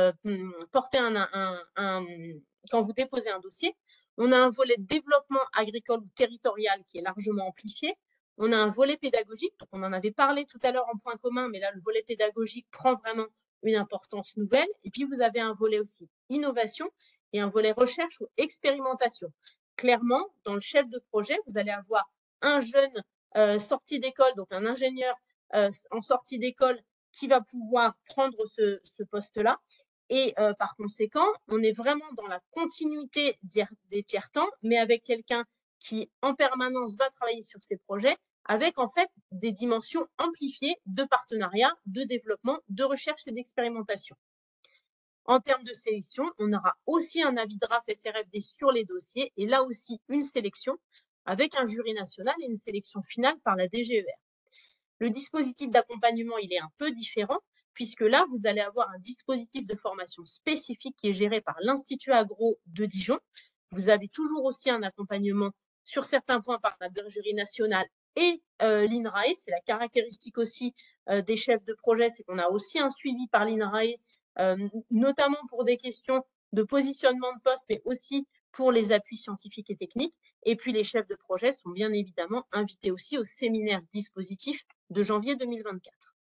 quand vous déposez un dossier. On a un volet développement agricole ou territorial qui est largement amplifié. On a un volet pédagogique, donc on en avait parlé tout à l'heure en point commun, mais là, le volet pédagogique prend vraiment une importance nouvelle. Et puis, vous avez un volet aussi innovation et un volet recherche ou expérimentation. Clairement, dans le chef de projet, vous allez avoir un jeune sorti d'école, donc un ingénieur en sortie d'école qui va pouvoir prendre ce poste-là. Et par conséquent, on est vraiment dans la continuité des tiers-temps, mais avec quelqu'un qui, en permanence, va travailler sur ces projets avec en fait des dimensions amplifiées de partenariat, de développement, de recherche et d'expérimentation. En termes de sélection, on aura aussi un avis draft SRFD sur les dossiers et là aussi une sélection avec un jury national et une sélection finale par la DGER. Le dispositif d'accompagnement, il est un peu différent puisque là, vous allez avoir un dispositif de formation spécifique qui est géré par l'Institut Agro de Dijon. Vous avez toujours aussi un accompagnement sur certains points par la jury nationale et l'INRAE. C'est la caractéristique aussi des chefs de projet, c'est qu'on a aussi un suivi par l'INRAE, notamment pour des questions de positionnement de poste, mais aussi pour les appuis scientifiques et techniques. Et puis, les chefs de projet sont bien évidemment invités aussi au séminaire dispositif de janvier 2024.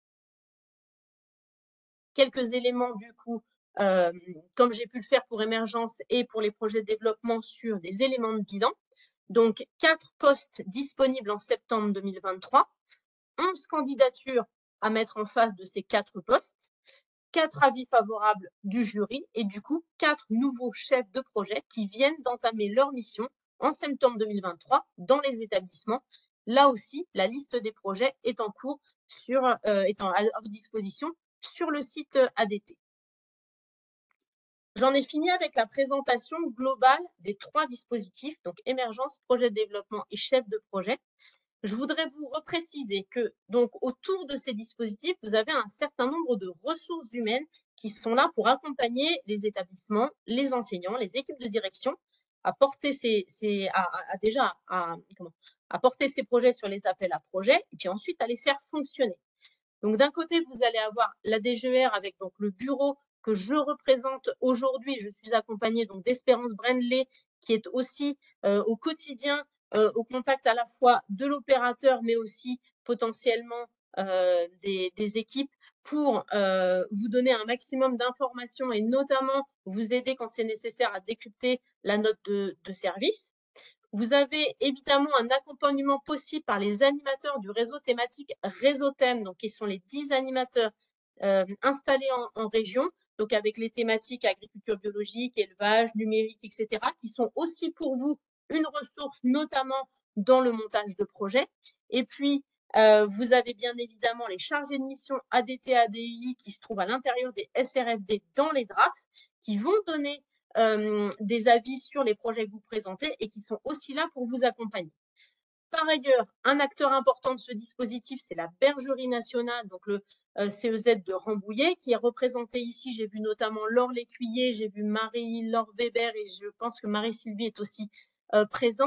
Quelques éléments du coup, comme j'ai pu le faire pour Émergence et pour les projets de développement sur des éléments de bilan. Donc, 4 postes disponibles en septembre 2023, 11 candidatures à mettre en face de ces 4 postes, 4 avis favorables du jury et du coup 4 nouveaux chefs de projet qui viennent d'entamer leur mission en septembre 2023 dans les établissements. Là aussi, la liste des projets est en cours est à votre disposition sur le site ADT. J'en ai fini avec la présentation globale des 3 dispositifs, donc émergence, projet de développement et chef de projet. Je voudrais vous repréciser que donc autour de ces dispositifs, vous avez un certain nombre de ressources humaines qui sont là pour accompagner les établissements, les enseignants, les équipes de direction à porter à porter ces projets sur les appels à projets et puis ensuite à les faire fonctionner. Donc d'un côté, vous allez avoir la DGER avec donc le bureau que je représente aujourd'hui. Je suis accompagnée donc d'Espérance Brendley qui est aussi au quotidien au contact à la fois de l'opérateur mais aussi potentiellement des équipes pour vous donner un maximum d'informations et notamment vous aider quand c'est nécessaire à décrypter la note de service. Vous avez évidemment un accompagnement possible par les animateurs du réseau thématique Réseau Thème, donc qui sont les 10 animateurs installés en région, donc avec les thématiques agriculture biologique, élevage, numérique, etc., qui sont aussi pour vous une ressource, notamment dans le montage de projets. Et puis, vous avez bien évidemment les chargés de mission ADT, ADI qui se trouvent à l'intérieur des SRFD dans les drafts, qui vont donner des avis sur les projets que vous présentez et qui sont aussi là pour vous accompagner. Par ailleurs, un acteur important de ce dispositif, c'est la Bergerie nationale, donc le CEZ de Rambouillet, qui est représenté ici. J'ai vu notamment Laure Lécuyer, j'ai vu Marie-Laure Weber et je pense que Marie-Sylvie est aussi présente.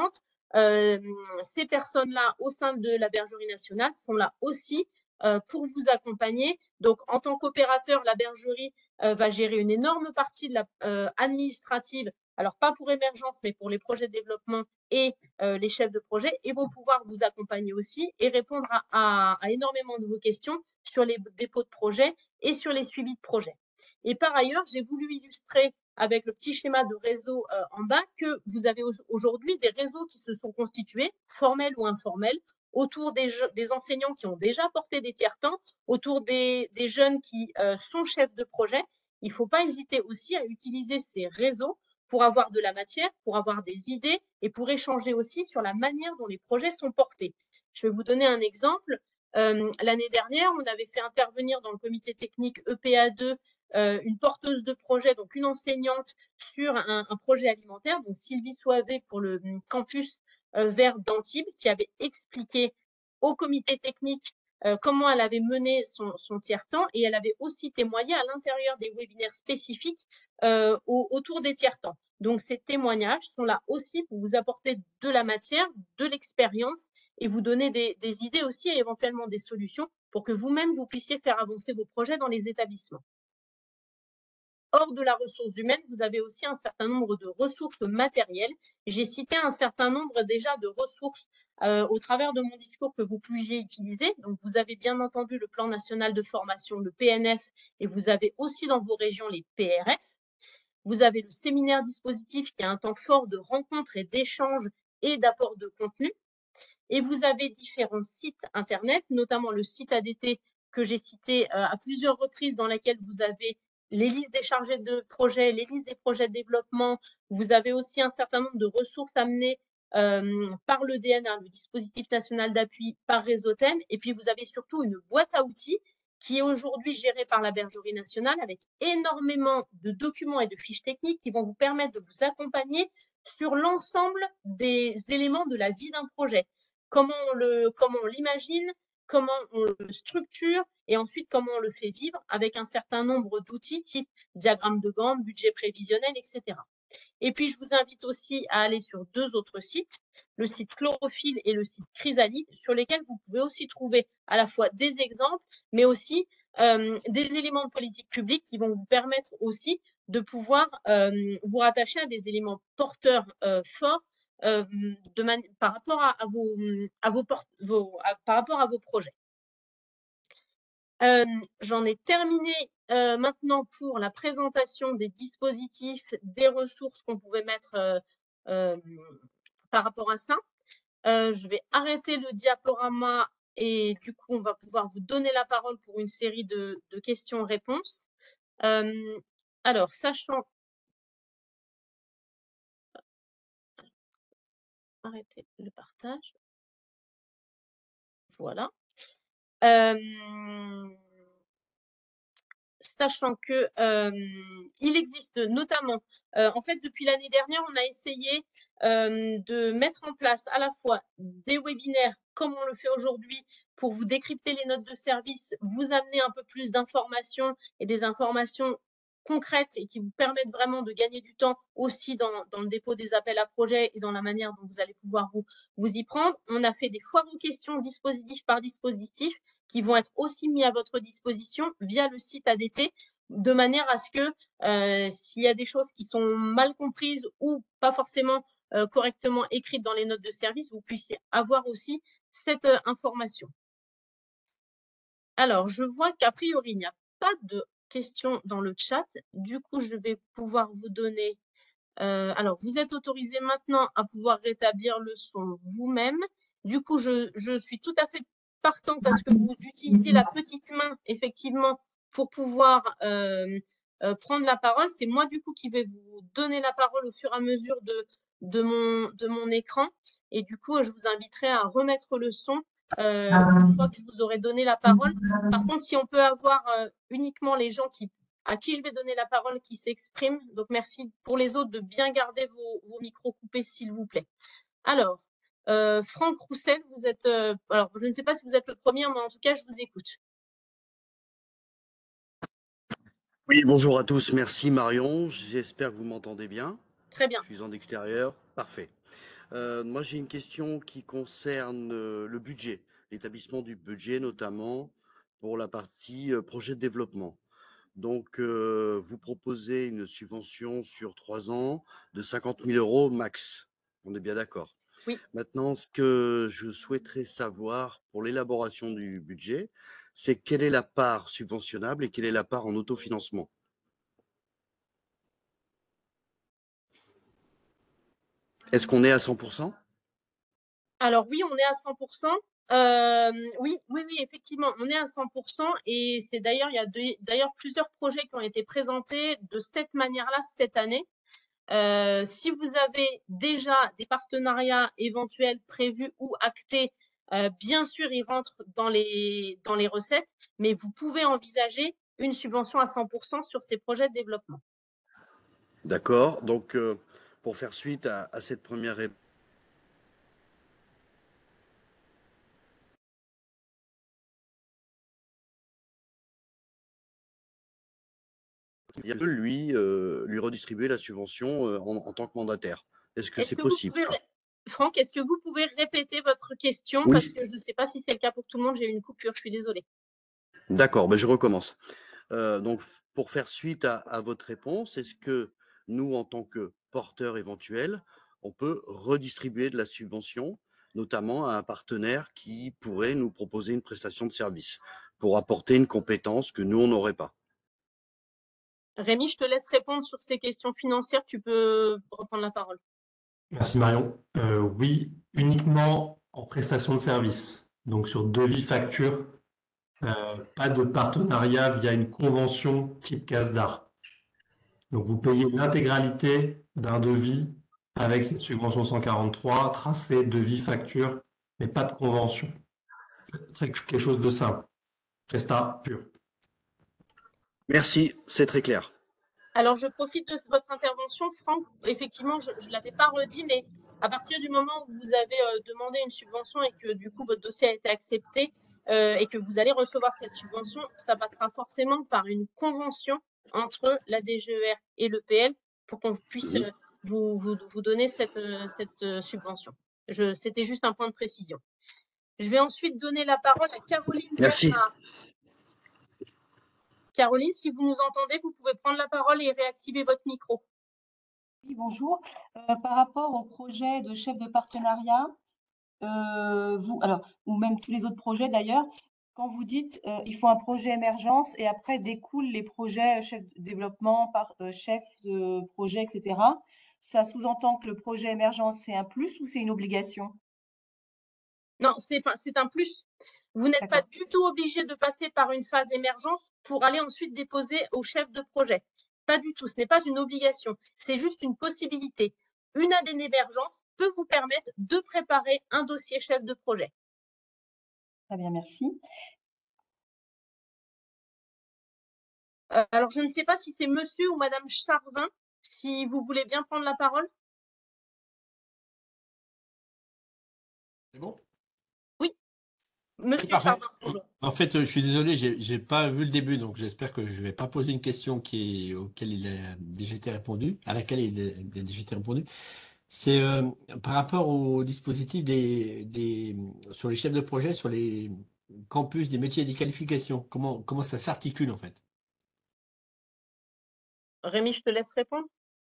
ces personnes-là au sein de la Bergerie nationale sont là aussi pour vous accompagner. Donc, en tant qu'opérateur, la Bergerie va gérer une énorme partie de la administrative, alors pas pour émergence, mais pour les projets de développement et les chefs de projet, et vont pouvoir vous accompagner aussi et répondre à énormément de vos questions sur les dépôts de projets et sur les suivis de projets. Et par ailleurs, j'ai voulu illustrer avec le petit schéma de réseau en bas que vous avez aujourd'hui des réseaux qui se sont constitués, formels ou informels, autour des enseignants qui ont déjà porté des tiers-temps, autour des jeunes qui sont chefs de projet. Il ne faut pas hésiter aussi à utiliser ces réseaux pour avoir de la matière, pour avoir des idées et pour échanger aussi sur la manière dont les projets sont portés. Je vais vous donner un exemple. L'année dernière, on avait fait intervenir dans le comité technique EPA2 une porteuse de projet, donc une enseignante sur un projet alimentaire, donc Sylvie Soivet pour le campus vert d'Antibes, qui avait expliqué au comité technique comment elle avait mené son tiers-temps et elle avait aussi témoigné à l'intérieur des webinaires spécifiques autour des tiers-temps. Donc ces témoignages sont là aussi pour vous apporter de la matière, de l'expérience et vous donner des idées aussi et éventuellement des solutions pour que vous-même vous puissiez faire avancer vos projets dans les établissements. Hors de la ressource humaine, vous avez aussi un certain nombre de ressources matérielles. J'ai cité un certain nombre déjà de ressources au travers de mon discours que vous pouviez utiliser. Donc, vous avez bien entendu le plan national de formation, le PNF, et vous avez aussi dans vos régions les PRF. Vous avez le séminaire dispositif qui a un temps fort de rencontres et d'échanges et d'apport de contenu. Et vous avez différents sites Internet, notamment le site ADT que j'ai cité à plusieurs reprises, dans laquelle vous avez les listes des chargés de projet, les listes des projets de développement. Vous avez aussi un certain nombre de ressources amenées par le DNA, le dispositif national d'appui par Réseauthème. Et puis, vous avez surtout une boîte à outils qui est aujourd'hui gérée par la Bergerie nationale avec énormément de documents et de fiches techniques qui vont vous permettre de vous accompagner sur l'ensemble des éléments de la vie d'un projet. Comment on l'imagine, comment on le structure et ensuite comment on le fait vivre avec un certain nombre d'outils type diagramme de Gantt, budget prévisionnel, etc. Et puis, je vous invite aussi à aller sur deux autres sites, le site Chlorophylle et le site Chrysalide, sur lesquels vous pouvez aussi trouver à la fois des exemples, mais aussi des éléments de politique publique qui vont vous permettre aussi de pouvoir vous rattacher à des éléments porteurs forts par rapport par rapport à vos projets. J'en ai terminé maintenant pour la présentation des dispositifs, des ressources qu'on pouvait mettre par rapport à ça. Je vais arrêter le diaporama et du coup, on va pouvoir vous donner la parole pour une série de questions-réponses. Alors, sachant... Arrêter le partage. Voilà. Sachant que il existe notamment, en fait, depuis l'année dernière, on a essayé de mettre en place à la fois des webinaires comme on le fait aujourd'hui pour vous décrypter les notes de service, vous amener un peu plus d'informations et des informations concrètes et qui vous permettent vraiment de gagner du temps aussi dans le dépôt des appels à projets et dans la manière dont vous allez pouvoir vous y prendre. On a fait des foires aux questions dispositif par dispositif qui vont être aussi mis à votre disposition via le site ADT, de manière à ce que s'il y a des choses qui sont mal comprises ou pas forcément correctement écrites dans les notes de service, vous puissiez avoir aussi cette information. Alors, je vois qu'a priori, il n'y a pas de questions dans le chat. Du coup, je vais pouvoir vous donner... alors, vous êtes autorisé maintenant à pouvoir rétablir le son vous-même. Du coup, je suis tout à fait partante à ce que vous utilisiez la petite main, effectivement, pour pouvoir prendre la parole. C'est moi, du coup, qui vais vous donner la parole au fur et à mesure de mon écran. Et du coup, je vous inviterai à remettre le son une fois que je vous aurai donné la parole. Par contre, si on peut avoir uniquement les gens à qui je vais donner la parole qui s'expriment. Donc, merci pour les autres de bien garder vos micros coupés, s'il vous plaît. Alors, Franck Roussel, vous êtes... alors, je ne sais pas si vous êtes le premier, mais en tout cas, je vous écoute. Oui, bonjour à tous. Merci Marion. J'espère que vous m'entendez bien. Très bien. Je suis en extérieur. Parfait. Moi, j'ai une question qui concerne le budget, l'établissement du budget, notamment pour la partie projet de développement. Donc, vous proposez une subvention sur 3 ans de 50 000 euros max. On est bien d'accord. Oui. Maintenant, ce que je souhaiterais savoir pour l'élaboration du budget, c'est quelle est la part subventionnable et quelle est la part en autofinancement. Est-ce qu'on est à 100%? Alors oui, on est à 100%. Oui, oui, oui, effectivement, on est à 100%. Et c'est d'ailleurs, il y a d'ailleurs plusieurs projets qui ont été présentés de cette manière-là cette année. Si vous avez déjà des partenariats éventuels prévus ou actés, bien sûr, ils rentrent dans les recettes, mais vous pouvez envisager une subvention à 100% sur ces projets de développement. D'accord. Donc, pour faire suite à cette première réponse, il peut lui redistribuer la subvention en tant que mandataire. Est-ce que Est-ce c'est que vous possible, pouvez, ça? Franck, est-ce que vous pouvez répéter votre question parce Oui, que je ne sais pas si c'est le cas pour tout le monde, j'ai eu une coupure, je suis désolée. d'accord, ben je recommence. Donc, pour faire suite à votre réponse, est-ce que nous, en tant que porteurs éventuels, on peut redistribuer de la subvention, notamment à un partenaire qui pourrait nous proposer une prestation de service pour apporter une compétence que nous, on n'aurait pas? Rémi, je te laisse répondre sur ces questions financières, tu peux reprendre la parole. Merci Marion. Oui, uniquement en prestation de service, donc sur devis facture, pas de partenariat via une convention type CASDAR. Donc vous payez l'intégralité d'un devis avec cette subvention 143, tracé, devis, facture, mais pas de convention. Quelque chose de simple. Presta pur. Merci, c'est très clair. Alors, je profite de votre intervention, Franck. Effectivement, je ne l'avais pas redit, mais à partir du moment où vous avez demandé une subvention et que du coup votre dossier a été accepté et que vous allez recevoir cette subvention, ça passera forcément par une convention entre la DGER et l'EPL pour qu'on puisse Mhm. vous donner cette subvention. C'était juste un point de précision. Je vais ensuite donner la parole à Caroline Merci. Bernard. Caroline, si vous nous entendez, vous pouvez prendre la parole et réactiver votre micro. Oui, bonjour. Par rapport au projet de chef de partenariat, ou même tous les autres projets d'ailleurs, quand vous dites il faut un projet émergence et après découlent les projets chef de développement, chef de projet, etc., ça sous-entend que le projet émergence, c'est un plus ou c'est une obligation? Non, c'est un plus. Vous n'êtes pas D'accord. du tout obligé de passer par une phase émergence pour aller ensuite déposer au chef de projet. Pas du tout, ce n'est pas une obligation, c'est juste une possibilité. Une année d'émergence peut vous permettre de préparer un dossier chef de projet. Très bien, merci. Alors, je ne sais pas si c'est monsieur ou madame Charvin, si vous voulez bien prendre la parole. C'est bon? Oui, Oui, monsieur parfait. Charvin, bonjour. En fait, je suis désolé, j'ai pas vu le début, donc j'espère que je vais pas poser une question auquel il a déjà été répondu, à laquelle il a déjà été répondu. C'est par rapport au dispositif sur les chefs de projet, sur les campus des métiers et des qualifications. Comment ça s'articule en fait? Rémi, je te laisse répondre.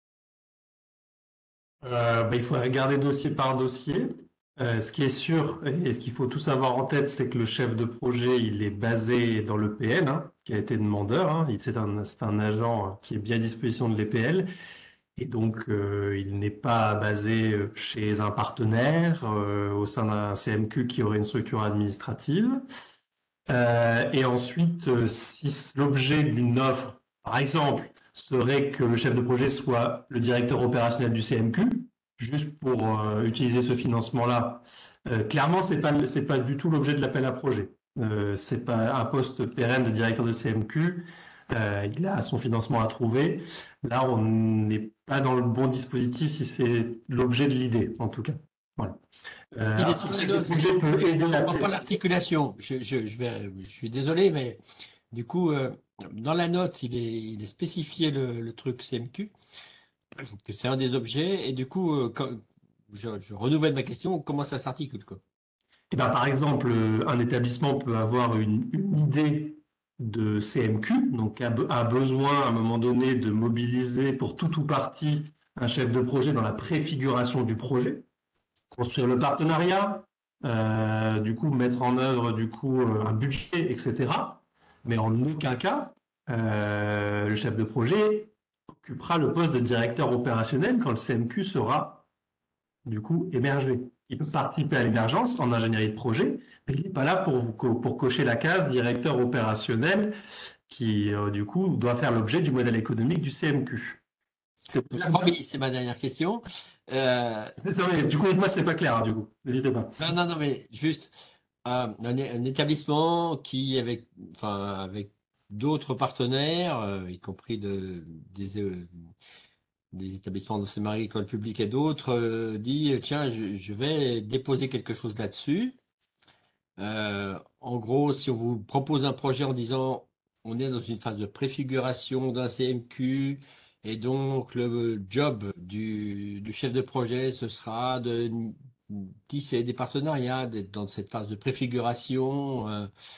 Il faut regarder dossier par dossier. Ce qui est sûr et ce qu'il faut tous avoir en tête, c'est que le chef de projet, il est basé dans l'EPL, hein, qui a été demandeur. Hein. C'est un agent qui est bien à disposition de l'EPL. Et donc, il n'est pas basé chez un partenaire au sein d'un CMQ qui aurait une structure administrative. Et ensuite, si l'objet d'une offre, par exemple, serait que le chef de projet soit le directeur opérationnel du CMQ, juste pour utiliser ce financement-là, clairement, c'est pas du tout l'objet de l'appel à projet. C'est pas un poste pérenne de directeur de CMQ. Il a son financement à trouver. Là, on n'est pas dans le bon dispositif si c'est l'objet de l'idée, en tout cas. Voilà. Est-ce qu'il est Après, le très chef de projet peut Je aider à comprends pas tester. l'articulation. Je suis désolé, mais du coup, dans la note, il est spécifié le truc CMQ, que c'est un des objets, et du coup, je renouvelle ma question, comment ça s'articule, quoi? Eh ben, par exemple, un établissement peut avoir une idée de CMQ, donc a besoin à un moment donné de mobiliser pour tout ou partie un chef de projet dans la préfiguration du projet, construire le partenariat, du coup mettre en œuvre du coup un budget, etc. Mais en aucun cas, le chef de projet occupera le poste de directeur opérationnel quand le CMQ sera du coup émergé. Il peut participer à l'émergence en ingénierie de projet, mais il n'est pas là pour cocher la case directeur opérationnel qui, du coup, doit faire l'objet du modèle économique du CMQ. Donc, promis, c'est ma dernière question. C'est ça, mais du coup, moi, c'est pas clair, hein, du coup. N'hésitez pas. Non, mais juste un établissement qui, avec d'autres partenaires, y compris des établissements d'enseignement agricole public et d'autres, dit, tiens, je vais déposer quelque chose là-dessus. En gros, si on vous propose un projet en disant, on est dans une phase de préfiguration d'un CMQ, et donc le job du chef de projet, ce sera de tisser des partenariats, d'être dans cette phase de préfiguration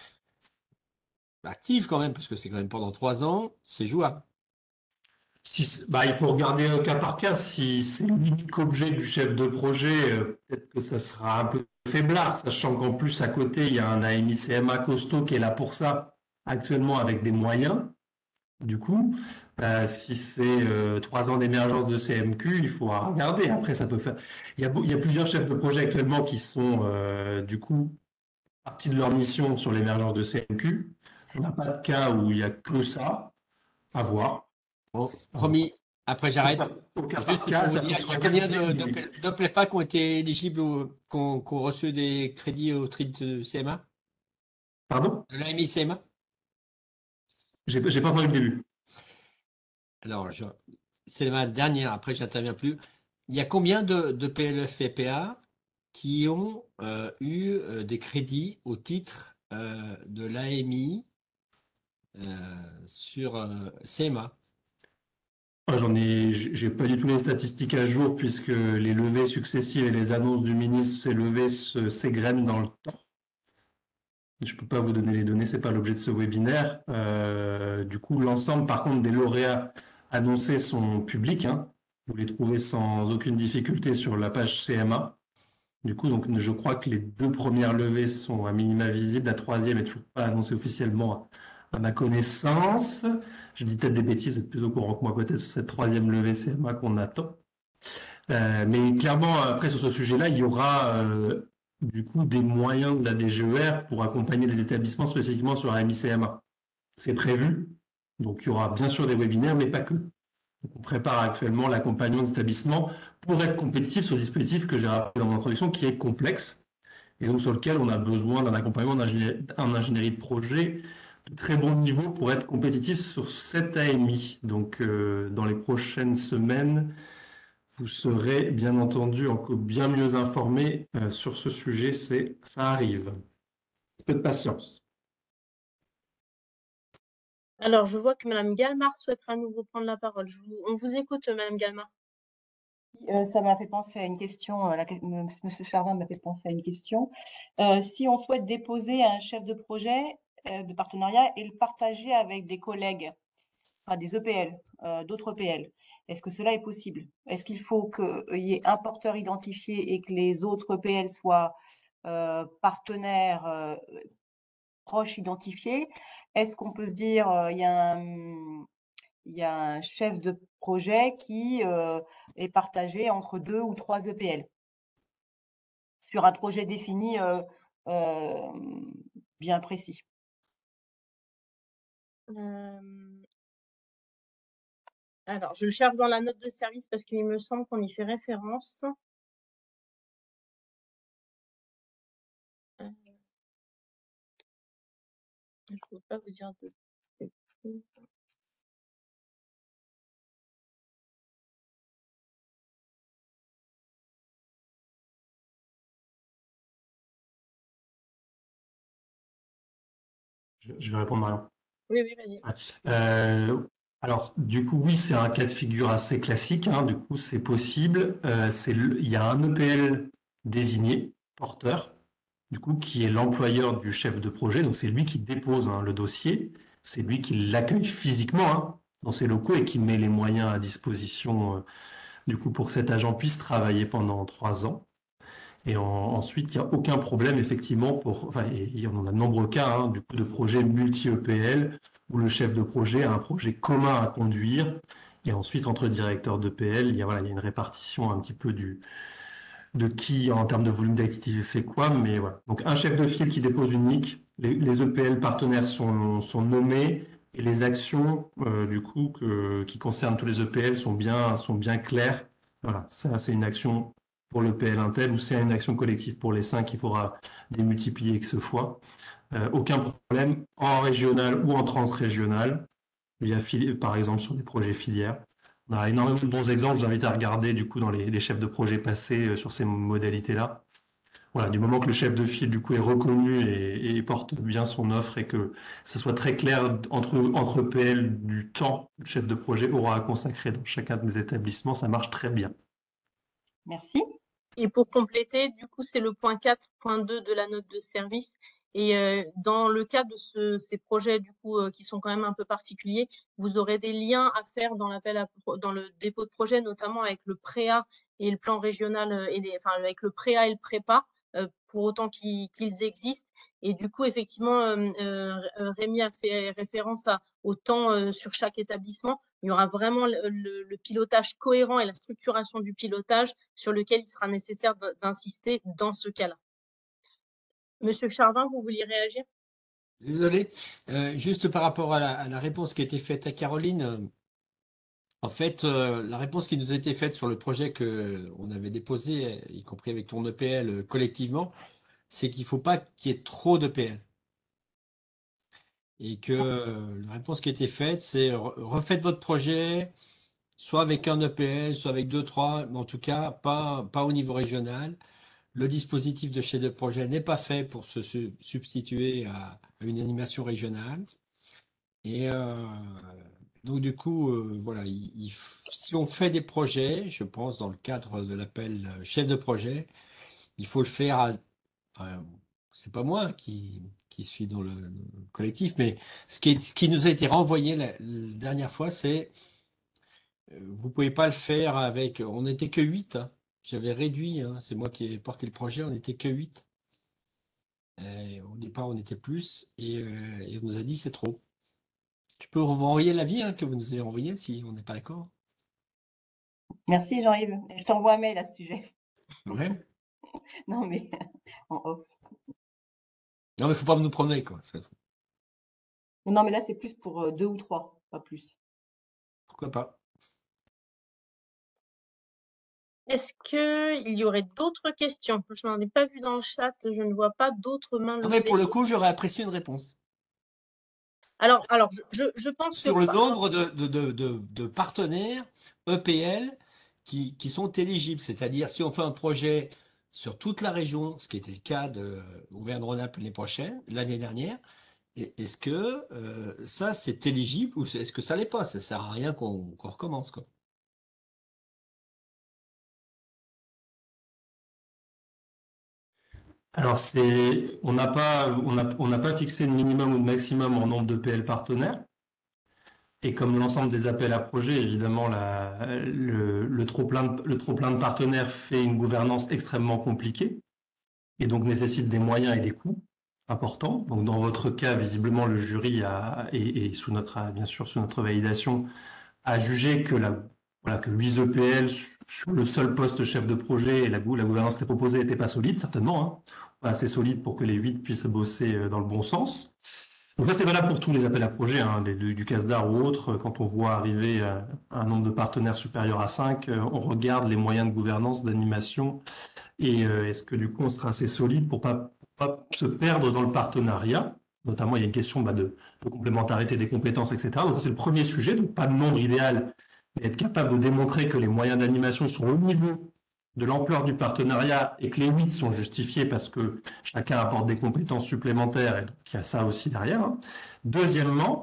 active quand même, parce que c'est quand même pendant 3 ans, c'est jouable. Bah, il faut regarder cas par cas. Si c'est l'unique objet du chef de projet, peut-être que ça sera un peu faiblard, sachant qu'en plus, à côté, il y a un AMI CMA costaud qui est là pour ça, actuellement avec des moyens. Du coup, si c'est 3 ans d'émergence de CMQ, il faudra regarder. Après, ça peut faire. Il y a plusieurs chefs de projet actuellement qui sont du coup partis de leur mission sur l'émergence de CMQ. On n'a pas de cas où il y a que ça à voir. Bon, promis, après j'arrête. Au cas Juste par pour cas, vous ça dire, peut il y a être combien qualité. de PLEFA qui ont été éligibles, qui ont reçu des crédits au titre de CMA, Pardon? de l'AMI CMA? J'ai pas entendu le début. Alors, c'est ma dernière, après j'interviens plus. Il y a combien de PLF et PA qui ont eu des crédits au titre de l'AMI sur CMA? J'ai pas du tout les statistiques à jour puisque les levées successives et les annonces du ministre, ces levées s'égrènent dans le temps. Je peux pas vous donner les données, c'est pas l'objet de ce webinaire. Du coup, l'ensemble, par contre, des lauréats annoncés sont publics, hein. Vous les trouvez sans aucune difficulté sur la page CMA. Du coup, donc, je crois que les 2 premières levées sont à minima visibles. La troisième est toujours pas annoncée officiellement à ma connaissance. Je dis peut-être des bêtises, vous êtes plus au courant que moi peut-être sur cette troisième levée CMA qu'on attend. Mais clairement, après, sur ce sujet-là, il y aura du coup des moyens de la DGER pour accompagner les établissements spécifiquement sur AMI CMA. C'est prévu. Donc, il y aura bien sûr des webinaires, mais pas que. Donc, on prépare actuellement l'accompagnement des établissements pour être compétitif sur le dispositif que j'ai rappelé dans mon introduction, qui est complexe, et donc sur lequel on a besoin d'un accompagnement en ingénierie de projet de très bon niveau pour être compétitif sur cette AMI. Donc, dans les prochaines semaines, vous serez bien entendu encore bien mieux informé sur ce sujet. Ça arrive. Un peu de patience. Alors, je vois que Madame Galmard souhaiterait à nouveau prendre la parole. On vous écoute, Madame Galmard. Ça m'a fait penser à une question, Monsieur Charvin m'a fait penser à une question. Si on souhaite déposer un chef de projet de partenariat et le partager avec des collègues, enfin des EPL, d'autres EPL, est-ce que cela est possible? Est-ce qu'il faut qu'il y ait un porteur identifié et que les autres EPL soient partenaires proches identifiés? Est-ce qu'on peut se dire, il y a un chef de projet qui est partagé entre 2 ou 3 EPL sur un projet défini bien précis. Alors, je cherche dans la note de service parce qu'il me semble qu'on y fait référence. Je ne peux pas vous dire de. Je vais répondre, Marion. Oui, vas-y. Alors, du coup, oui, c'est un cas de figure assez classique, hein. Du coup, c'est possible. Il y a un EPL désigné, porteur, du coup, qui est l'employeur du chef de projet. Donc, c'est lui qui dépose, hein, le dossier. C'est lui qui l'accueille physiquement, hein, dans ses locaux et qui met les moyens à disposition, du coup, pour que cet agent puisse travailler pendant 3 ans. Et ensuite, il n'y a aucun problème, effectivement, enfin, il y en a de nombreux cas, hein, du coup, de projets multi-EPL, où le chef de projet a un projet commun à conduire. Et ensuite, entre directeurs d'EPL, voilà, il y a une répartition un petit peu de qui, en termes de volume d'activité, fait quoi. Mais voilà. Donc, un chef de file qui dépose une NIC, les EPL partenaires sont nommés, et les actions, du coup, qui concernent tous les EPL sont bien claires. Voilà, ça, c'est une action pour l'EPL Intel, ou c'est une action collective pour les 5 qu'il faudra démultiplier X fois. Aucun problème en régional ou en transrégional, par exemple sur des projets filières. On a énormément de bons exemples, je vous invite à regarder du coup dans les chefs de projet passés sur ces modalités-là. Voilà, du moment que le chef de file du coup est reconnu et porte bien son offre et que ce soit très clair entre PL du temps que le chef de projet aura à consacrer dans chacun des établissements, ça marche très bien. Merci. Et pour compléter, du coup, c'est le point 4.2 de la note de service. Et dans le cas de ces projets, du coup, qui sont quand même un peu particuliers, vous aurez des liens à faire dans dans le dépôt de projet, notamment avec le PREA et le plan régional, enfin, avec le PREA et le PREPA, pour autant qu'ils existent. Et du coup, effectivement, Rémi a fait référence au temps sur chaque établissement. Il y aura vraiment le pilotage cohérent et la structuration du pilotage sur lequel il sera nécessaire d'insister dans ce cas-là. Monsieur Charvin, vous vouliez réagir? Désolé. Juste par rapport à la réponse qui a été faite à Caroline, en fait, la réponse qui nous a été faite sur le projet que on avait déposé, y compris avec ton EPL collectivement, c'est qu'il faut pas qu'il y ait trop d'EPL. Et que la réponse qui a été faite, c'est refaites votre projet, soit avec un EPL, soit avec 2, 3, mais en tout cas, pas au niveau régional. Le dispositif de chef de projet n'est pas fait pour se substituer à une animation régionale. Et donc du coup, voilà, si on fait des projets, je pense dans le cadre de l'appel chef de projet, il faut le faire enfin, c'est pas moi qui suis dans le collectif, mais ce qui nous a été renvoyé la dernière fois, c'est vous pouvez pas le faire avec, on n'était que 8, hein. J'avais réduit, hein, c'est moi qui ai porté le projet, on n'était que 8. Au départ, on était plus, et on nous a dit c'est trop. Tu peux vous renvoyer l'avis, hein, que vous nous avez envoyé si on n'est pas d'accord. Merci Jean-Yves. Je t'envoie un mail à ce sujet. Ouais. Non, mais en off. Non, mais faut pas nous promener, quoi. Non, mais là, c'est plus pour 2 ou 3, pas plus. Pourquoi pas? Est-ce qu'il y aurait d'autres questions? Je n'en ai pas vu dans le chat, je ne vois pas d'autres mains Non, mais pour levées. le coup, j'aurais apprécié une réponse. Alors, je pense que Sur le nombre de partenaires EPL qui sont éligibles. C'est-à-dire, si on fait un projet sur toute la région, ce qui était le cas de Auvergne-Rhône-Alpes l'année dernière, est-ce que ça, c'est éligible ou est-ce que ça l'est pas? Ça sert à rien qu'on recommence, quoi. Alors, on n'a pas fixé de minimum ou de maximum en nombre de PL partenaires. Et comme l'ensemble des appels à projets, évidemment, le trop-plein de partenaires fait une gouvernance extrêmement compliquée et donc nécessite des moyens et des coûts importants. Donc, dans votre cas, visiblement, le jury et bien sûr, sous notre validation, a jugé que voilà, que 8 EPL sur le seul poste chef de projet et la gouvernance qui est proposée n'était pas solide, certainement, hein, pas assez solide pour que les 8 puissent bosser dans le bon sens. Donc ça, c'est valable pour tous les appels à projets, hein, du CASDAR ou autres. Quand on voit arriver un nombre de partenaires supérieur à 5, on regarde les moyens de gouvernance, d'animation, et est-ce que du coup, on sera assez solide pour pas se perdre dans le partenariat. Notamment, il y a une question de complémentarité des compétences, etc. Donc ça, c'est le premier sujet, donc pas de nombre idéal, mais être capable de démontrer que les moyens d'animation sont au niveau de l'ampleur du partenariat et que les 8 sont justifiés parce que chacun apporte des compétences supplémentaires, et donc il y a ça aussi derrière, hein. Deuxièmement,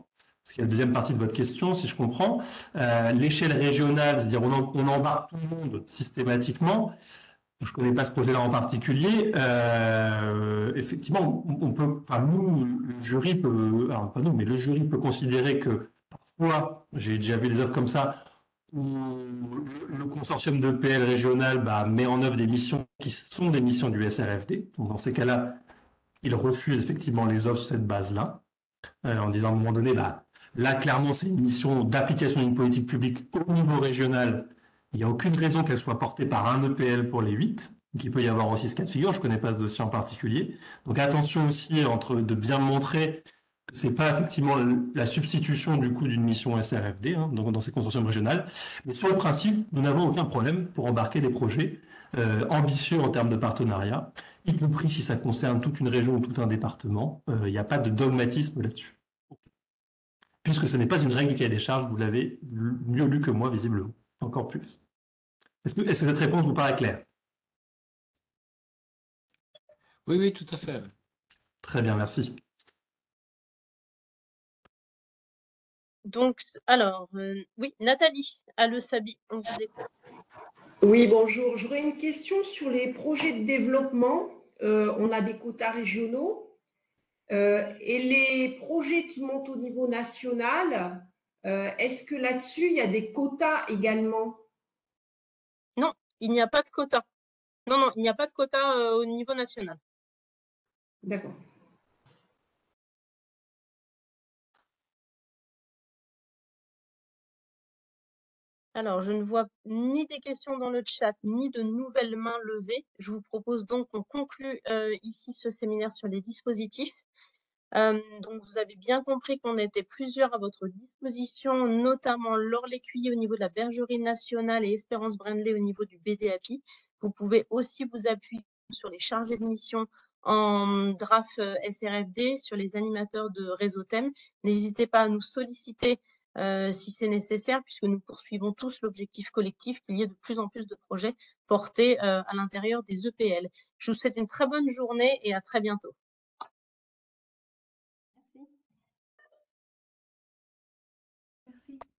C'est la deuxième partie de votre question, si je comprends. L'échelle régionale, c'est-à-dire on embarque tout le monde systématiquement. Je ne connais pas ce projet-là en particulier. Effectivement, on peut, enfin nous, le jury peut, alors pas nous, mais le jury peut considérer que parfois, j'ai déjà vu des offres comme ça, où le consortium de PL régional met en œuvre des missions qui sont des missions du SRFD. Donc dans ces cas-là, il refuse effectivement les offres sur cette base-là, en disant à un moment donné, là clairement c'est une mission d'application d'une politique publique au niveau régional. Il n'y a aucune raison qu'elle soit portée par un EPL pour les 8. Donc il peut y avoir aussi ce cas de figure. Je ne connais pas ce dossier en particulier. Donc attention aussi de bien montrer que c'est pas effectivement la substitution du coup d'une mission SRFD, donc dans ces consortiums régionales. Mais sur le principe, nous n'avons aucun problème pour embarquer des projets ambitieux en termes de partenariat, y compris si ça concerne toute une région ou tout un département. Il n'y a pas de dogmatisme là-dessus. Puisque ce n'est pas une règle du cahier des charges, vous l'avez mieux lu que moi, visiblement. Encore plus. Est-ce que cette réponse vous paraît claire? Oui, oui, tout à fait. Très bien, merci. Donc, alors, oui, Nathalie Sabi, on vous écoute. Oui, bonjour. J'aurais une question sur les projets de développement. On a des quotas régionaux et les projets qui montent au niveau national, est-ce que là-dessus, il y a des quotas également? Non, il n'y a pas de quota. Non, non, il n'y a pas de quota au niveau national. D'accord. Alors, je ne vois ni des questions dans le chat, ni de nouvelles mains levées. Je vous propose donc qu'on conclue ici ce séminaire sur les dispositifs. Donc, vous avez bien compris qu'on était plusieurs à votre disposition, notamment Laure Lécuyer au niveau de la Bergerie nationale et Espérance Brindley au niveau du BDAPI. Vous pouvez aussi vous appuyer sur les chargés de mission en DRAF SRFD, sur les animateurs de réseau thème. N'hésitez pas à nous solliciter si c'est nécessaire, puisque nous poursuivons tous l'objectif collectif qu'il y ait de plus en plus de projets portés à l'intérieur des EPL. Je vous souhaite une très bonne journée et à très bientôt. Merci.